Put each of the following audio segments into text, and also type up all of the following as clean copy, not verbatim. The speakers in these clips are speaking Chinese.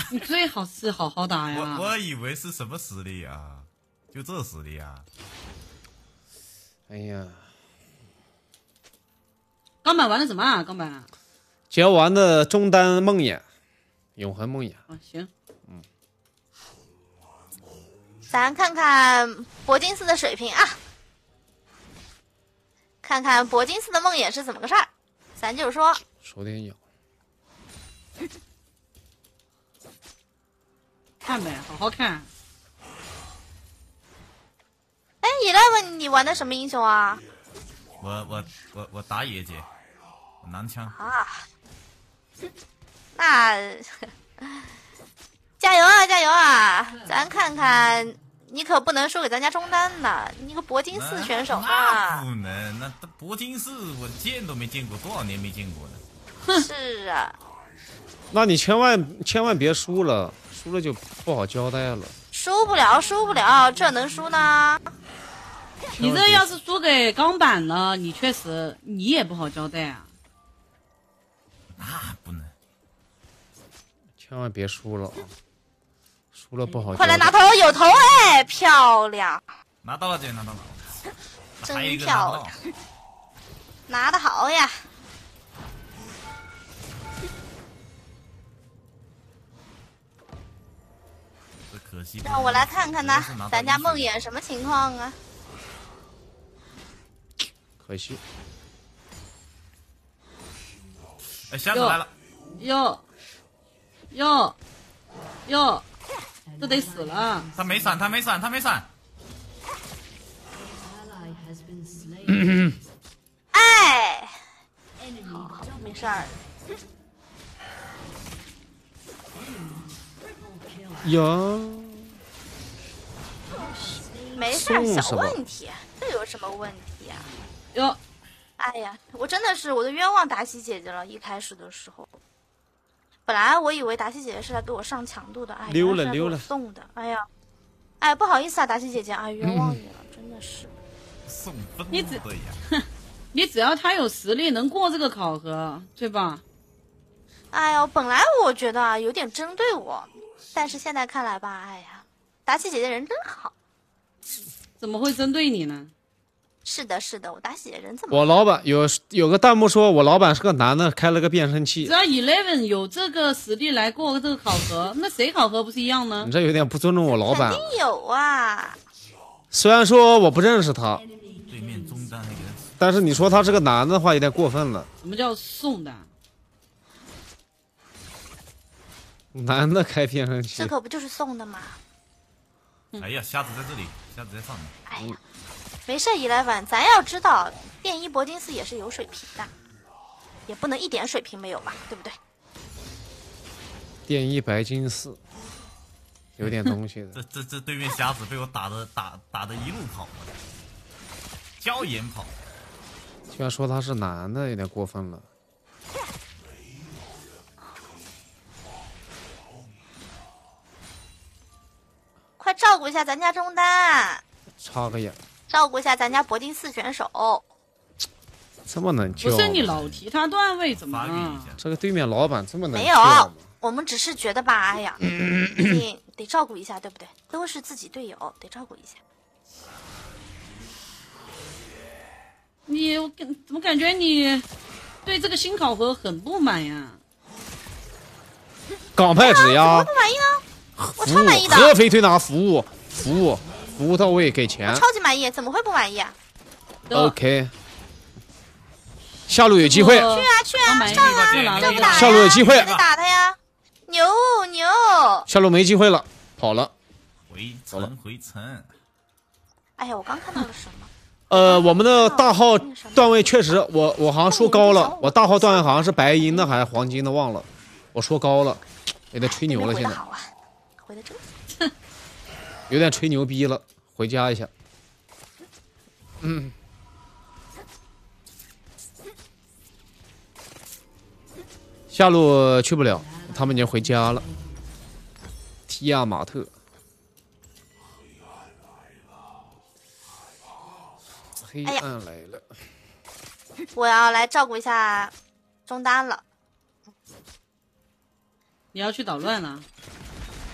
你最好是好好打呀。 我以为是什么实力啊？就这实力啊？ 哎呀， 钢板玩的什么啊？钢板？ 教完的中单梦魇，永恒梦魇。 啊，行。 咱看看铂金斯的水平啊，看看铂金斯的梦魇是怎么个事儿。咱就说， 手点咬， 看呗，好好看。 哎，11，你玩的什么英雄啊？ 我打野姐，我男枪啊，那加油啊，加油啊！咱看看，你可不能输给咱家中单呐！你个铂金斯选手那不能，那铂金斯我见都没见过，多少年没见过了。 是啊， 那你千万别输了，输了就不好交代了。 输不了，输不了，这能输呢？ 你这要是输给钢板了，你确实你也不好交代啊。 那不能， 千万别输了啊！输了不好交代。 快来拿头，有头哎，漂亮！ 拿到了姐，拿到了， 真还有一个漂亮，拿得好呀！ 这可惜。 让我来看看呢，咱家梦魇什么情况啊？ 可惜。 哎，瞎子来了！ 哟，这得死了！ 他没闪，他没闪，他没闪。 哎，好，没事儿。 呀， 没事儿，小问题，这有什么问题啊？ 哟， 哎呀，我真的是我都冤枉达西姐姐了。一开始的时候，本来我以为达西姐姐是来给我上强度的，哎， 溜了送的，哎呀，哎，不好意思啊，达西姐姐，哎，冤枉你了，真的是。 送分你的呀！ 你只要他有实力能过这个考核，对吧？ 哎呦，本来我觉得啊有点针对我，但是现在看来吧，哎呀，达西姐姐人真好。 怎么会针对你呢？ 是的，是的，我达西姐姐人这么好。 我老板有个弹幕说我老板是个男的，开了个变声器。 只要 Eleven 有这个实力来过这个考核，那谁考核不是一样呢？ 你这有点不尊重我老板。 肯定有啊。 虽然说我不认识他， 对面中单那个， 但是你说他是个男的话，有点过分了。 什么叫送的？ 男的开变声器， 这可不就是送的吗？ 哎呀，瞎子在这里，瞎子在上面。 哎呀，没事，11，咱要知道，电一铂金斯也是有水平的，也不能一点水平没有吧，对不对？ 电一白金四，有点东西的。 这对面瞎子被我打的一路跑，椒盐跑。 居然说他是男的，有点过分了。 快照顾一下咱家中单， 插个眼， 照顾一下咱家铂金斯选手。 这么能叫？ 不是你老提他段位怎么了？ 这个对面老板这么能没叫有，我们只是觉得吧，哎呀，毕竟得照顾一下，对不对？都是自己队友，得照顾一下。 我怎么感觉你对这个新考核很不满呀？ 港派指压， 不满意呢？我超满意的， 合肥推拿服务到位，给钱。 我超级满意，怎么会不满意啊 ？OK， 下路有机会。 去啊，上啊，这不打呀？ 下路有机会， 得打他呀！牛！ 下路没机会了，跑了。 回城。 哎呀，我刚看到了什么？ 我们的大号段位确实，我好像说高了，我大号段位好像是白银的还是黄金的，忘了，我说高了，有点吹牛了，现在。 回的真有点吹牛逼了，回家一下。下路去不了，他们已经回家了。提亚马特，黑暗来了。 我要来照顾一下中单了。 你要去捣乱了？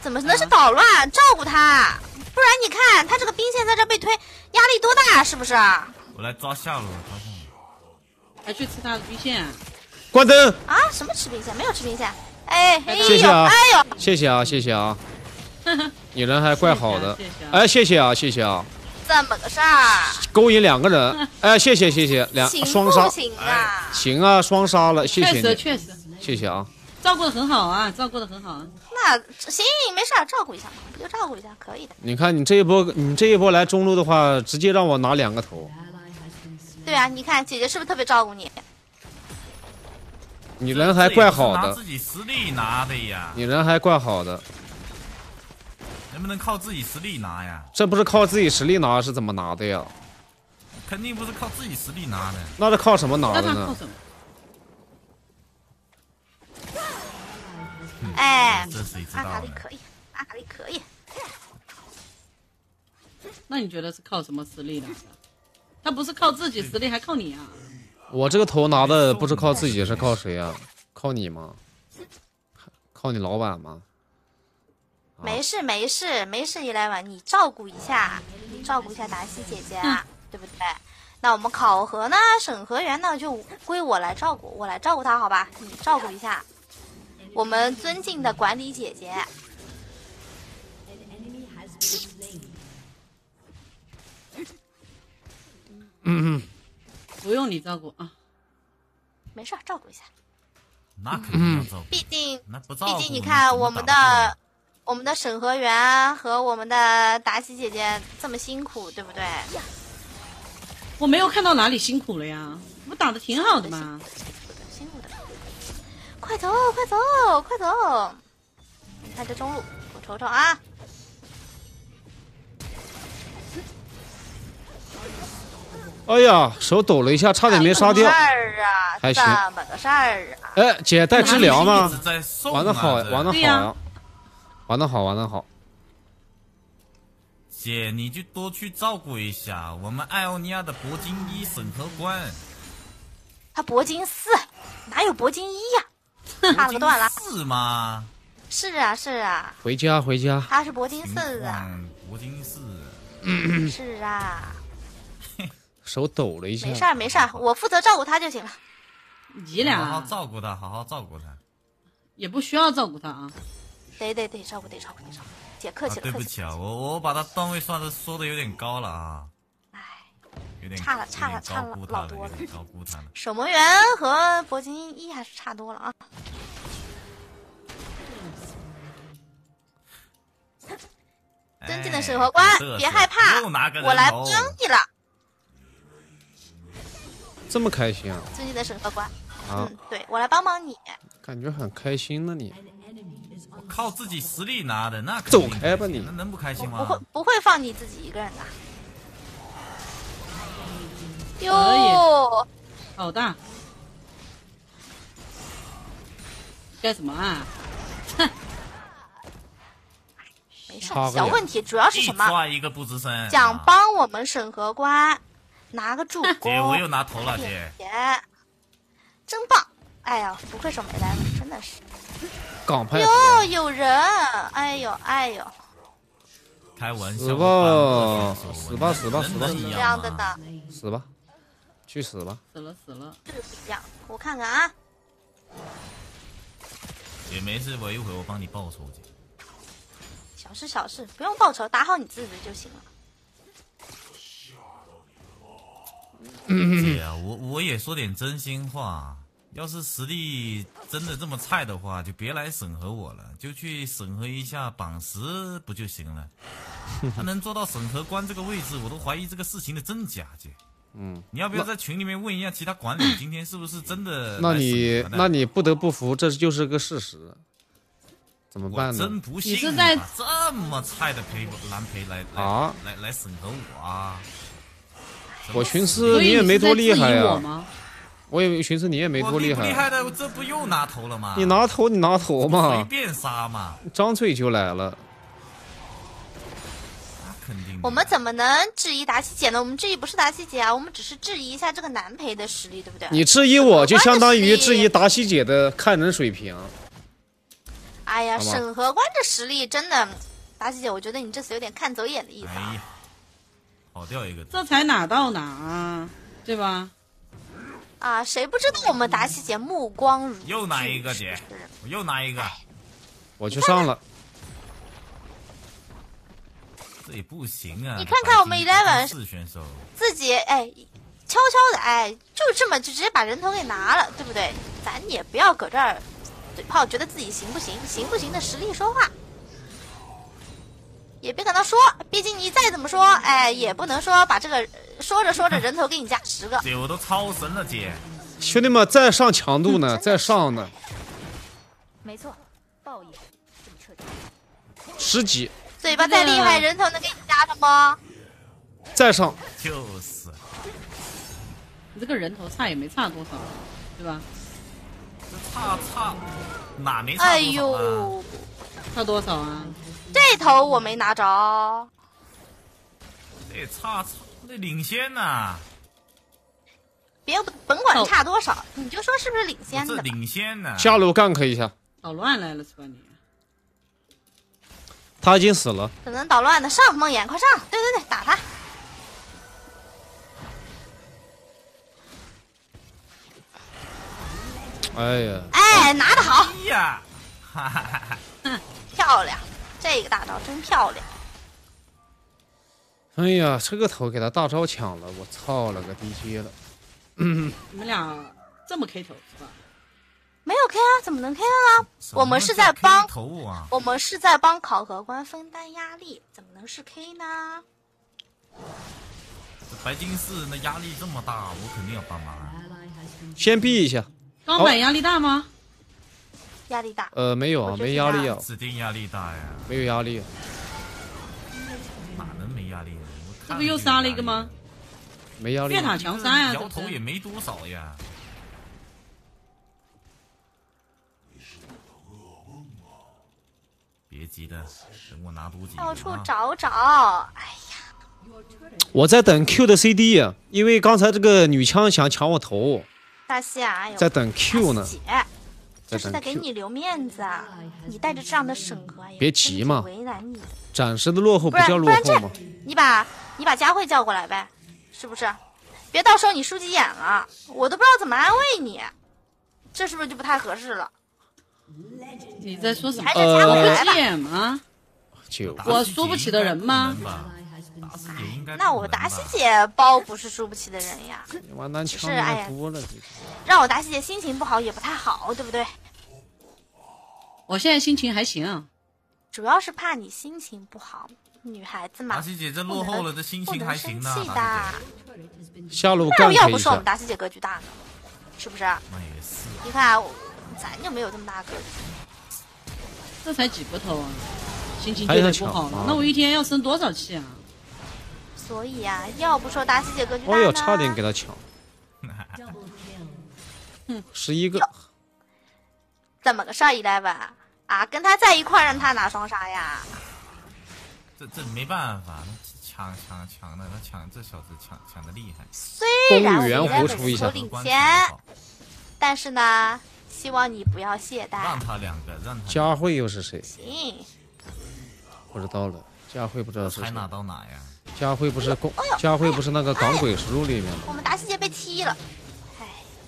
怎么能是捣乱？照顾他，不然你看他这个兵线在这被推，压力多大，是不是？ 我来抓下路，抓下路。 还去吃他的兵线？ 关灯。 啊？什么吃兵线？没有吃兵线。哎， 谢谢啊， 哎呦， 谢谢啊，谢谢啊，你人还怪好的。 谢谢啊哎，谢谢啊，谢谢啊， 这么个事儿， 勾引2个人。哎，谢谢谢谢， 行双杀不。行啊？ 行啊，双杀了，谢谢你， 确实谢谢啊。 照顾的很好啊，照顾的很好啊。 那行，没事儿，照顾一下嘛，不就照顾一下，可以的。 你看你这一波来中路的话，直接让我拿2个头。 对啊，你看姐姐是不是特别照顾你？ 你人还怪好的拿自，己实力拿的呀， 你人还怪好的， 能不能靠自己实力拿呀？ 这不是靠自己实力拿是怎么拿的呀？ 肯定不是靠自己实力拿的。 那是靠什么拿那的呢？ 他靠什么？ 哎， 这谁知阿道呢？ 卡丽可以，阿卡丽可以。 那你觉得是靠什么实力的？他不是靠自己实力，还靠你啊？ 我这个头拿的不是靠自己，是靠谁呀？靠你吗？靠你老板吗？ 没事没事没事，11，你照顾一下，达西姐姐，对不对？那我们考核呢，审核员呢就归我来照顾，她，好吧？你照顾一下我们尊敬的管理姐姐。 不用你照顾啊。 没事，照顾一下。 那肯定要照顾。 毕竟那不照顾， 你看怎么我们打得过我们的审核员和我们的达西姐姐这么辛苦，对不对？ 我没有看到哪里辛苦了呀，我打的挺好的嘛。 辛苦的，快走，快走，快走！你看这中路，我瞅瞅啊。 哎呀，手抖了一下，差点没杀掉。 这么个事儿啊， 还行这么个事儿啊。 哎，姐带治疗一吗直？在送啊玩的好， 这玩的好对呀呀，玩的好，玩的好。 姐，你就多去照顾一下我们艾欧尼亚的铂金一审核官。 他铂金4，哪有铂金1呀？差了个断了。 是吗？ 是啊，是啊， 回家，回家。 他是铂金4啊。 铂金4。 是啊， 手抖了一下。 没事儿没事儿，我负责照顾他就行了。 你好好俩照顾他，好好照顾他。 也不需要照顾他啊。 得照顾，照顾。姐客气了， 对不起啊，我把他段位说的有点高了啊。 哎， 有点差了高估他老多了有点高估他了。 守门员和铂金1还是差多了啊。尊敬的审核官，别害怕，我来帮你了。 这么开心啊？ 尊敬的审核官， 啊， 对，我来帮你。 感觉很开心呢你。 靠自己实力拿的，那肯走定开吧你那能不开心不吗？ 会放你自己一个人的。 可哟， 好大。干什么啊？ 没事差，个小问题，主要是什一么？ 抓一个不吱声。 想啊帮我们审核官拿个助攻。 姐，我又拿头了，姐。 姐，真棒！哎呀，不愧是美莱文，真的是。 港派。 哟，有人！哎呦， 开玩笑。 死吧，死吧，死吧，死吧， 这样的呢， 死吧，去死吧。 死了。 就是不一样。我看看啊， 姐没事，我一会儿我帮你报仇姐。 小事，不用报仇，打好你自己就行了。 姐啊，我也说点真心话，要是实力真的这么菜的话，就别来审核我了，就去审核一下榜10不就行了？他能做到审核官这个位置，我都怀疑这个事情的真假，姐。你要不要在群里面问一下其他管理，今天是不是真的？ 那你不得不服，这就是个事实。怎么办呢？ 我真不信你是在这么菜的蓝培来审核我啊！ 我寻思你也没多厉害呀、 吗？ 我也寻思你也没多厉害。 我厉害的，这不又拿头了吗？ 你拿头随嘛， 便杀嘛， 张嘴就来了。 肯定的。 我们怎么能质疑达西姐呢？我们质疑不是达西姐啊，我们只是质疑一下这个男培的实力，对不对？ 你质疑我，就相当于质疑达西姐的看人水平。 哎呀， 好吧审核官这实力真的，达西姐，我觉得你这次有点看走眼的意思啊。 哎呀，跑掉一个， 这才哪到哪啊，对吧？ 啊，谁不知道我们达西姐目光如炬？ 又拿一个姐，我又拿一个， 我去上了。 这也不行啊！ 你看看我们11 是选手， 自己悄悄的就这么就直接把人头给拿了，对不对？咱也不要搁这儿嘴炮，觉得自己行不行？行不行的实力说话，也别跟他说，毕竟你再怎么说，也不能说把这个说着说着人头给你加10个。 姐我都超神了，姐。 兄弟们，再上强度呢，再上呢， 没错，报应这么彻底。 10几， 嘴巴再厉害，人头能给你加上吗？ 再上。 就是， 你这个人头差也没差多少，对吧？ 这差哪没差多少啊？ 哎呦， 差多少啊？ 这头我没拿着。 这差这领先呐、 别甭管差多少，你就说是不是领先这的？ 领先呢、 下路 gank 一下， 捣乱来了是吧你？ 他已经死了。 怎么能捣乱呢？上梦魇，快上！对对对，打他！ 哎呀， 拿得好， 哎呀，哈哈哈哈！ 漂亮！这个大招真漂亮。 哎呀，这个头给他大招抢了，我操了个地接了。 你们俩这么 K 头是吧？ 没有 K 啊，怎么能 K 了呢？我们是在帮头啊！ 我们是在帮考核官分担压力，怎么能是 K 呢？ 这白金市那压力这么大，我肯定要帮忙。 先避一下。 钢板压力大吗？ 压力大。 没有啊，没压力啊， 指定压力大呀， 没有压力。 哪能没压力啊？ 这不又杀了一个吗？ 没压力。 越塔强杀呀， 摇头也没多少呀。别急的，等我拿毒剂。 到处找找，哎呀！ 我在等 Q 的 CD 啊，因为刚才这个女枪想抢我头， 大西啊， 在等 Q 呢。 姐，这是在给你留面子啊！你带着这样的审核， 别急嘛， 为难你。 暂时的落后不叫落后吗？ 你把佳慧叫过来呗，是不是？别到时候你输急眼了，我都不知道怎么安慰你，这是不是就不太合适了？ 你在说什么？ 还是佳慧来吧。 急眼吗？ 就我输不起的人吗？ 那我达西姐包不是输不起的人呀。 完蛋，枪太多了， 让我达西姐心情不好也不太好，对不对？ 我现在心情还行， 主要是怕你心情不好，女孩子嘛。 达西姐这落后了，这心情还行呢。 下路干要不说我们达西姐格局大呢，是不是？ 那也是。 你看，咱就没有这么大格局。 这才几个头啊，心情就得不好了。那我一天要生多少气啊？ 所以啊，要不说达西姐格局大呢。 哦哟，差点给他抢。11个。 怎么个事儿，11啊？跟他在一块让他拿双杀呀？ 这没办法，抢的，他这小子抢的厉害。 虽然我们11领先，但是呢，希望你不要懈怠。 让他两个，让他。 佳慧又是谁？ 行， 不知道了。佳慧不知道是谁。 哪到哪呀？ 佳慧不是佳慧不是那个港鬼实录里面的。 我们达西姐被踢了，哎，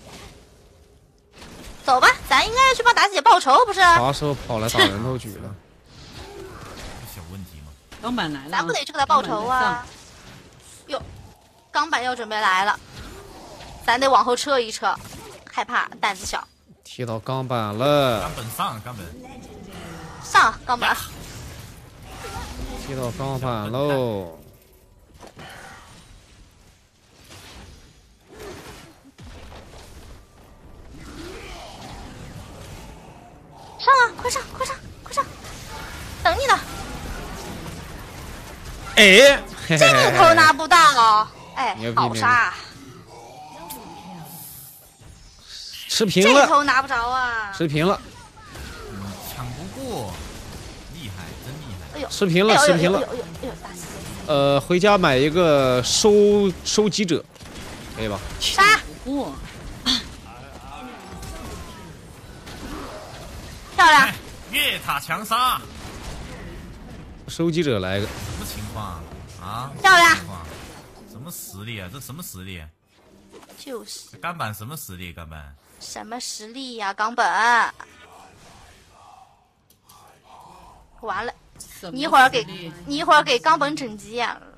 走吧，咱应该要去帮达西姐报仇，不是？ 啥时候跑来打人头局了？ 小问题嘛。 钢板来了， 咱不得去给他报仇啊！哟，钢板要准备来了，咱得往后撤一撤，害怕胆子小。 踢到钢板了。 钢本上，钢本上钢板。 踢到钢板喽。 上啊！快上，快上，快上！等你呢。 哎， 这头拿不到，哎，好杀！ 持平了。 这头拿不着啊！ 持平了。 抢不过，厉害，真厉害！ 哎呦， 持平了，持平了。回家买一个收集者，可以吧？ 杀！ 哇！ 漂亮！ 越塔强杀， 收集者来个， 什么情况啊？ 漂亮！ 什么实力啊？这什么实力？ 就是钢板什么实力？钢板什么实力呀、冈本？完了，你一会儿给冈本整急眼了，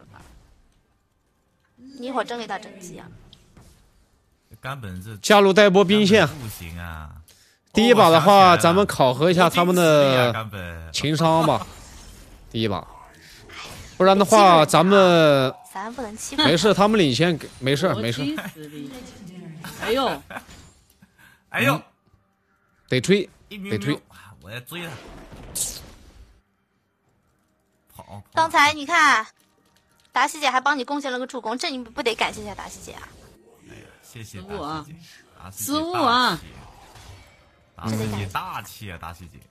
你一会儿真给他整急眼了。 钢本这加入待播兵线。 不行啊！ 第一把的话，咱们我考核一下他们的钢本情商吧。第一把，不然的话，咱们咱不能欺负。 没事，他们领先，没事没事。 哎呦， 哎呦， 得追， 一秒得追， 我要追他。跑！ 刚才你看，达西姐还帮你贡献了个助攻，这你不得感谢一下达西姐啊？ 谢谢失误啊！ 失误啊！ 达西姐大气啊，达西姐，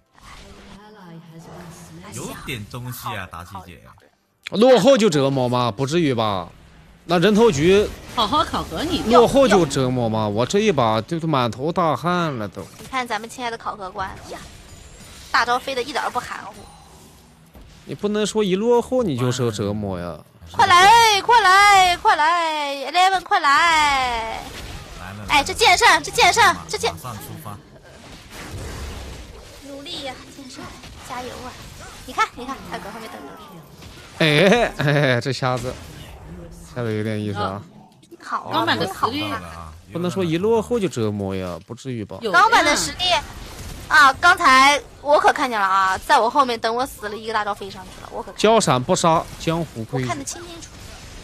有点东西啊，达西姐。 落后就折磨吗？不至于吧？那人头局好好考核你。 落后就折磨吗？我这一把就是满头大汗了都。 你看咱们亲爱的考核官呀，大招飞的一点都不含糊。 你不能说一落后你就受折磨呀！ 快来，快来，快来 ，Eleven 快来！哎，这剑圣，这剑圣，这剑， 马上出发！ 努力呀，剑圣，加油啊！你看，你看，他搁后面等着。 哎哎，这瞎子有点意思啊！ 好啊， 钢板的实力不能说一落后就折磨呀，不至于吧？ 钢板的实力啊！刚才我可看见了啊，在我后面等我死了一个大招飞上去了，我可交闪不杀，江湖我亏。 看得清清楚。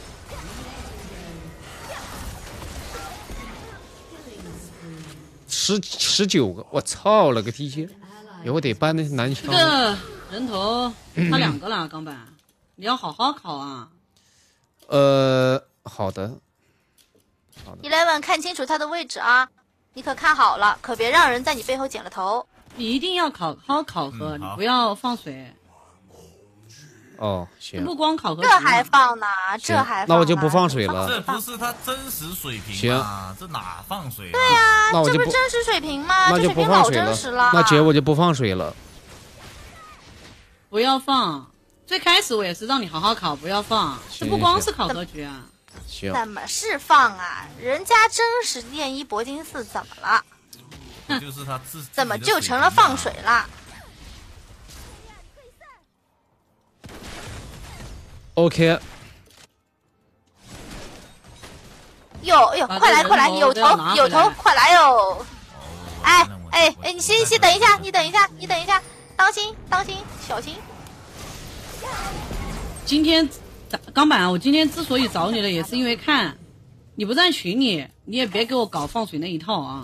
19个，我操了个地界！以后得搬那男枪。 这个人头差2个了，钢板，你要好好考啊。 好的。 Eleven 看清楚他的位置啊，你可看好了，可别让人在你背后剪了头。 你一定要好好考核，你不要放水。 哦，行。 不光考核， 这还放呢，这还放呢。 那我就不放水了。 这不是他真实水平吗？这哪放水？ 对呀， 那我就这不真实水平吗？ 那就不放水了。那姐我就不放水了。 不要放。最开始我也是让你好好考，不要放。这不光是考核局啊。 行。 怎么是放啊？人家真实练一铂金4怎么了？ 就是他自怎么就成了放水了？ OK， 哟，快来快来，有头，快来哟！哎，你先等一下，你等一下，当心，小心！ 今天钢板，我今天之所以找你了，也是因为看你不在群里，你也别给我搞放水那一套啊！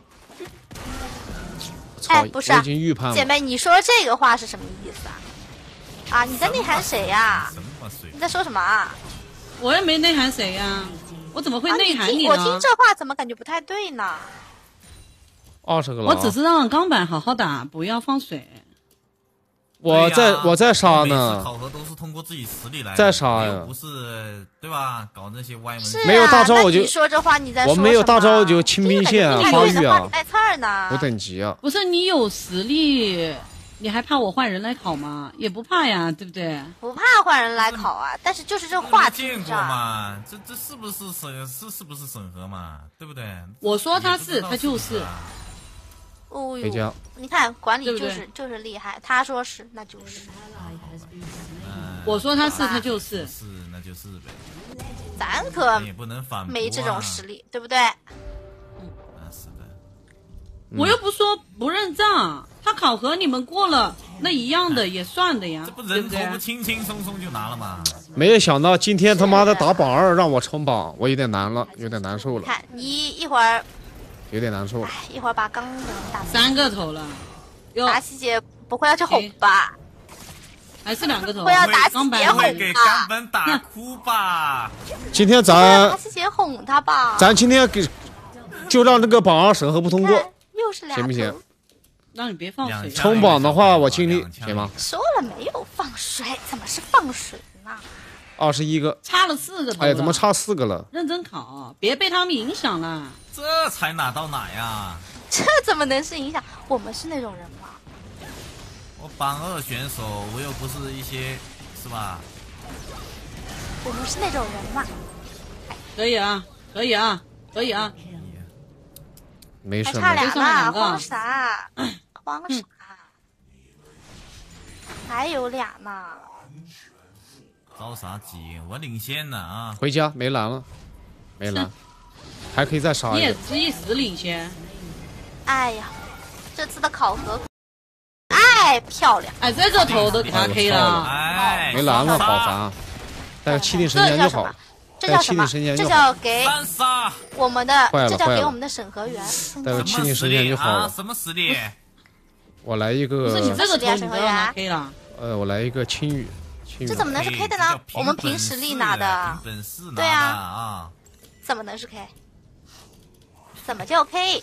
哎，不是， 姐妹，你说这个话是什么意思啊？啊，你在内涵谁呀？你在说什么啊？ 我也没内涵谁呀，我怎么会内涵你呢？ 我听这话怎么感觉不太对呢 ？20个了。 我只是让钢板好好打，不要放水。 我在杀呢。 考核都是通过自己实力来。 在杀呀。 不是对吧？搞那些歪门。 没有大招我就。 你说这话你在说什么？ 我没有大招就清兵线发育啊。 带刺儿呢。 有等级啊。 不是你有实力。你还怕我换人来考吗？也不怕呀，对不对？ 不怕换人来考啊，但是就是这话题见过嘛？这是不是是不是审核嘛？对不对？ 我说他是，他就是。 哦呦，你看管理就是厉害，他说是那就是。 我说他是，他就是。 是那就是呗。 咱可也不能反驳， 没这种实力，对不对？ 是的。 我又不说不认账。他考核你们过了，那一样的也算的呀。 这不人头不轻轻松松就拿了吗？ 没有想到今天他妈的打榜2让我冲榜，我有点难了，有点难受了。 看你一会儿， 有点难受了。 一会儿把钢人打 3个头了。 达西姐不会要去哄吧？ 还是2个头？ 会要达西姐哄吧？ 给钢本打哭吧？ 今天咱达西姐哄他吧？ 咱今天就让这个榜2审核不通过， 又是2 行不行？ 让你别放水。 冲榜的话，我尽力，行吗？ 说了没有放水，怎么是放水呢 ？21个， 差了4个头。 哎，怎么差4个了？ 认真考，别被他们影响了。 这才哪到哪呀？ 这怎么能是影响？我们是那种人吗？ 我榜2选手，我又不是一些，是吧？ 我们是那种人嘛。 可以啊，可以啊，可以啊。 没事。 还差俩就剩两呢， 个慌啥？慌啥？还有俩呢。 着啥急？我领先呢啊！ 回家没蓝了，没蓝，还可以再杀你也一个。 只一时领先。 哎呀，这次的考核，哎，漂亮！ 哎，这个头都给他 K 了。 哎， 没蓝了， 杀好烦啊！带个气定神这闲就好叫什么。？这叫什么？这叫给三杀！ 我们的， 坏了这叫坏了给我们的审核员。 带个气定什么实力神闲就好啊？ 了。 什么实力？ 我来一不是你个， 这个头你都让他 K 了。 我来一个青雨，青雨这怎么能是 K 的呢？我们凭实力拿的， 凭本事拿的对啊啊！ 怎么能是 K？怎么就 K？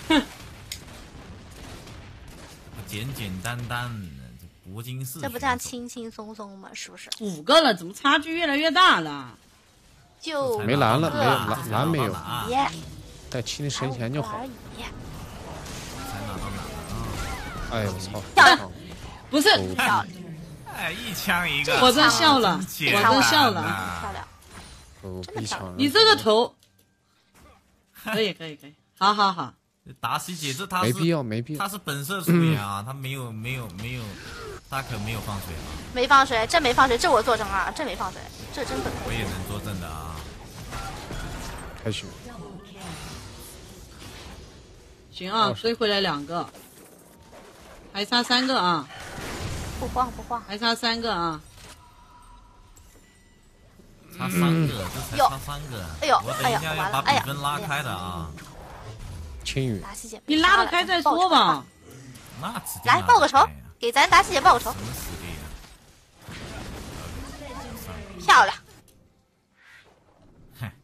简简单单，铂金市这不叫轻轻松松吗？是不是？ 5个了，怎么差距越来越大了？ 就没蓝了， 个没有蓝没有， 耶， 带气定神闲就好而。已。 才拿到哪了啊？ 哎呦我操！ 漂亮不是， 漂亮， 哎，一枪一个， 我真笑了， 简我真笑单了。 啊漂亮。 哦，一枪。 你这个头，可以可以可以，好好好。 达西姐这她是没必要，没必要她。是本色出演啊，她没有，她可没有放水啊， 没放水，真没放水，这我作证啊，真没放水，这真本我也能作证的啊。 开始。 行啊，追回来2个，还差3个啊， 不慌不慌。 还差3个啊。 差3个，这才差3个。 哎呦我等一下要把哎呀比分拉开的啊。 青雨， 达西姐， 你拉得开再说吧。 那直接来报个仇拉开呀， 给咱达西姐报个仇什，么实力啊？ 漂亮。 哼，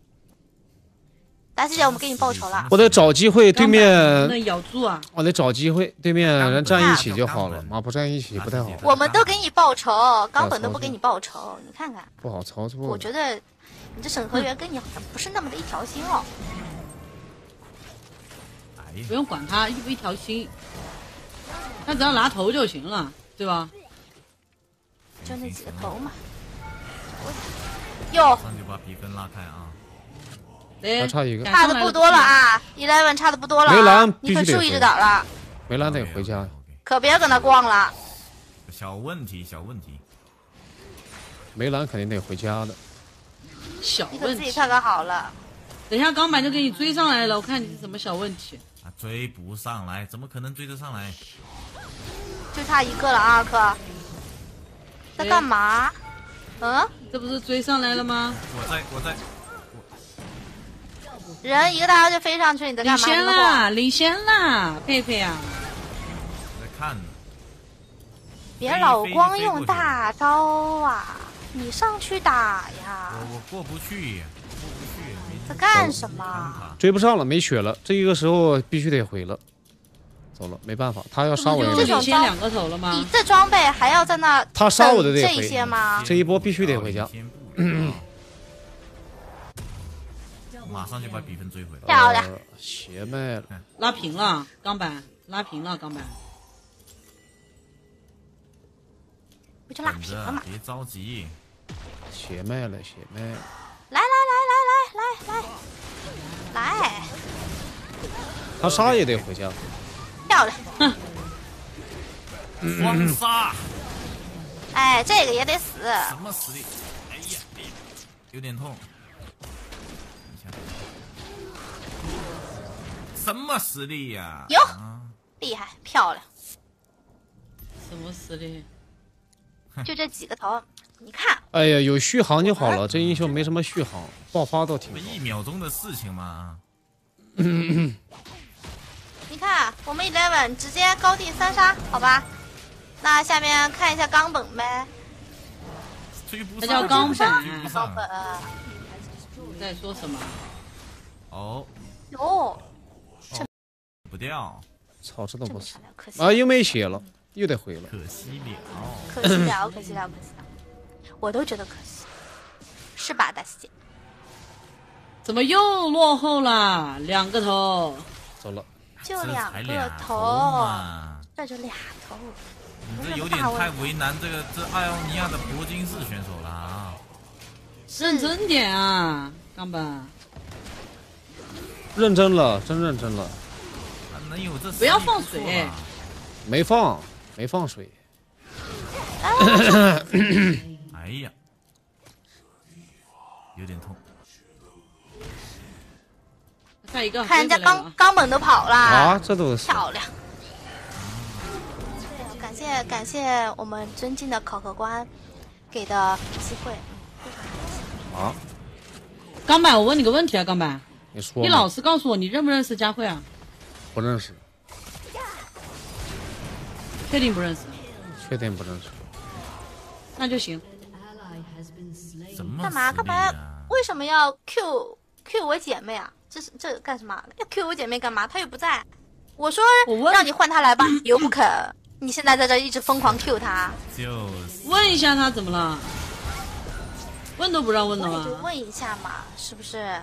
达西姐，我们给你报仇了。 我得找机会对能面， 咬住啊！ 我得找机会对面人站一起就好了，妈不站一起不太好， 我们都给你报仇，冈本都不给你报仇，你看看， 不好操作。 我觉得你这审核员跟你好像不是那么的一条心哦。 哎呀不用管他一不一条心，他只要拿头就行了，对吧？ 就那几个头嘛。哟， 马上就把比分拉开啊！ 来， 还差一个赶上来差的不多了啊，11差的不多了啊。 没蓝必须得你可注意着回点了， 没蓝得回家， 可别搁那逛了。 小问题，小问题。 没蓝肯定得回家的。 小问题。 你可自己看看好了。 等一下钢板就给你追上来了，我看你是什么小问题。 啊，追不上来，怎么可能追得上来？ 就差一个了啊，二哥。在干嘛？嗯， 这不是追上来了吗？ 我在， 人一个大招就飞上去，你在领干嘛？ 先啦，领先啦，佩佩啊！ 我在看呢。 别老光用大招啊！你上去打呀！ 我过不去，过不去。 在干什么？ 追不上了，没血了，这个时候必须得回了，走了，没办法，他要杀我这也得不就领先2个头了吗你？这装备还要在那他杀我的得等这回些吗？ 这一波必须得回家。 马上就把比分追回来。 漂亮邪脉了， 拉平了，钢板拉平了，钢板。 不就拉等平了吗着，？别着急。 邪脉了，邪脉了。 来， 他杀也得回家。 漂亮！ 双杀， 哎，这个也得死。 什么实力？哎呀，有点痛。等一下，什么实力呀？ 哟啊厉害，漂亮！ 什么实力？ 就这几个头，你看， 哎呀，有续航就好了，这英雄没什么续航，爆发倒挺不好。 1秒钟的事情嘛。 你看，我们 Eleven 直接高地3杀，好吧？那下面看一下冈本呗， 追不他上， 叫冈本追不冈上。 本。 你在说什么？ 哦， 哟， 不掉， 操，这都不死这么漂亮，可惜啊！又没血了，又得回了。 可惜了。 可惜了，可惜了，可惜了，我都觉得可惜，是吧，大西姐？ 怎么又落后了？2个头。 走了， 就这 2个才俩头， 嘛。 这就2头， 你这有点太为难这艾奥尼亚的铂金式选手了啊！ 认真点啊，钢板。 认真了，真认真了。 能有这不要放水， 没放水。 哎呀，有点痛。 下一个， 看人家钢本都跑了啊，这都是漂亮。感谢我们尊敬的考核官给的机会，非常感谢。 啊， 钢板，我问你个问题啊，钢板， 你说， 你老实告诉我，你认不认识佳慧啊？ 不认识。 确定不认识？ 确定不认识。 那就行。 干嘛？为什么要 Q 我姐妹啊？这干什么？要 Q 我姐妹干嘛？她又不在。我说让你换她来吧，你又不肯。你现在在这一直疯狂 Q 她。 就是问一下她怎么了？问都不让问的吗？ 就问一下嘛，是不是？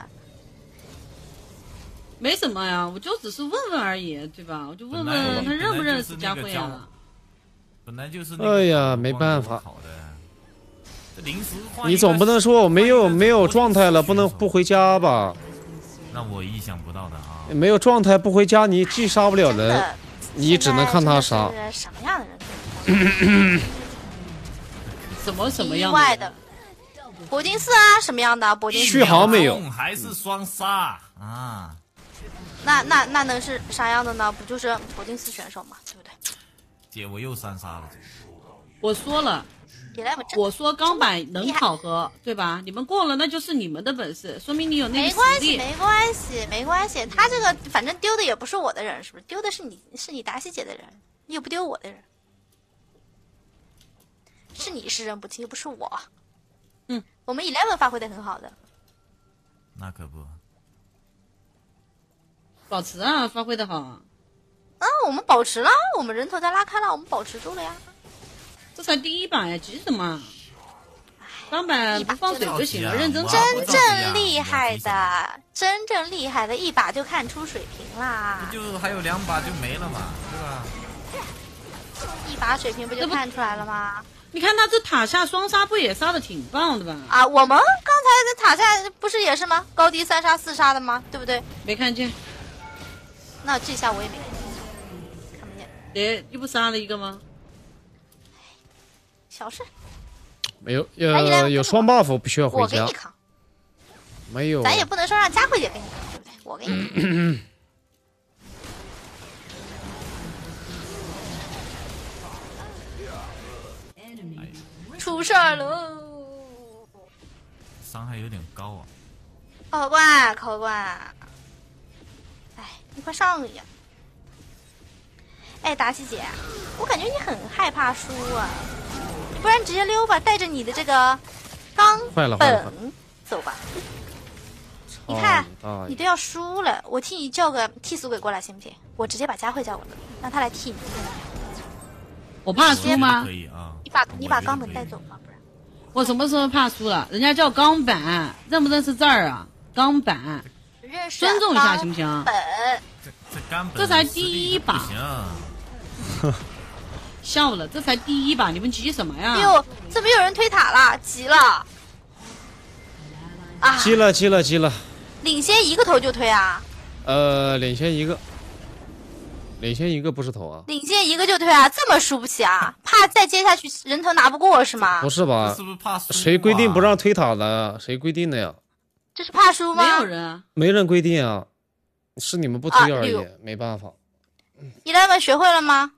没什么呀，我就只是问问而已，对吧？我就问问她认不认识佳慧啊？ 本来就是。 哎呀，没办法。 临时你总不能说我没有状态了，不回家吧？ 那我意想不到的啊！ 没有状态不回家，你既杀不了人，你只能看他杀。 什么样的人？ 什么样意外的？铂金4啊，什么样的？铂金续航没有， 还是双杀啊？ 那能是啥样的呢？不就是铂金4选手嘛，对不对？ 姐，我又3杀了。 我说了。我说钢板能考核，对吧？你们过了那就是你们的本事，说明你有那个实力。 没关系，他这个反正丢的也不是我的人，是不是？丢的是你达西姐的人，你又不丢我的人，是你识人不清，又不是我。我们 11发挥的很好的， 那可不， 保持啊，发挥的好啊。 我们保持了，我们人头在拉开了，我们保持住了呀。 这才第一把呀，急什么？钢板不放水就行了，认真。 真正厉害的一把就看出水平啦。 就还有2把就没了嘛，对吧？ 一把水平不就看出来了吗？ 你看他这塔下双杀不也杀的挺棒的吧？ 啊，我们刚才在塔下不是也是吗？高低3杀4杀的吗？对不对？ 没看见。 那这下我也没看不见。 又不杀了一个吗？ 小事， 没有，有双 buff 不需要回家。 我给你扛， 没有， 咱也不能说让佳慧姐给你扛，对不对？我给你扛。出事儿了， 伤害有点高啊！ 考核官，哎，你快上呀！哎，达西姐，我感觉你很害怕输啊。不然直接溜吧，带着你的这个钢本走吧。你看，你都要输了，我替你叫个替死鬼过来行不行？我直接把佳慧叫过来，让他来替你。 我怕输吗？ 可以啊。 你把钢本带走吧，不然。 我什么时候怕输了？人家叫钢板，认不认识字儿啊？钢板， 认识。 尊重一下行不行？ 这钢本， 这才第一把。笑了，这才第一把，你们急什么呀？ 哎呦，怎么有人推塔了？急了！啊！ 急了！ 领先一个头就推啊？ 领先一个不是头啊？ 领先一个就推啊？这么输不起啊？怕再接下去人头拿不过是吗？ 不是吧？ 是不是怕输？ 谁规定不让推塔的？谁规定的呀？ 这是怕输吗？ 没有人， 没人规定啊，是你们不推而已，没办法。 11学会了吗？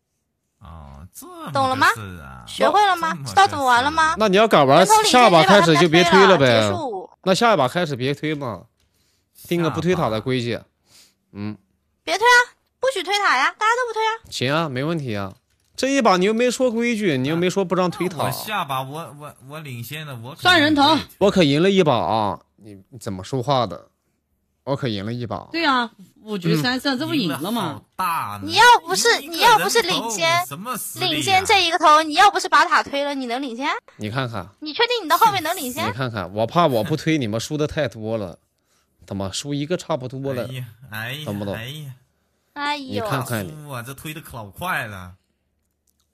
懂了吗？学会了吗？知道怎么玩了吗？ 那你要敢玩，下一把开始就别推了呗。那下一把开始别推嘛，定个不推塔的规矩。 别推啊，不许推塔呀，大家都不推啊。 行啊，没问题啊。这一把你又没说规矩，你又没说不让推塔。 我下把我领先了，我算人头， 我可赢了一把啊！你怎么说话的？我可赢了一把。 对啊，5局3胜，这不赢了吗？ 你要不是领先这一个头，你要不是把塔推了，你能领先？ 你看看， 你确定你到后面能领先？ 你看看，我怕我不推，你们输的太多了，他妈输一个差不多了，懂不懂？ 哎呦， 你看看你， 哇，这推的可老快了。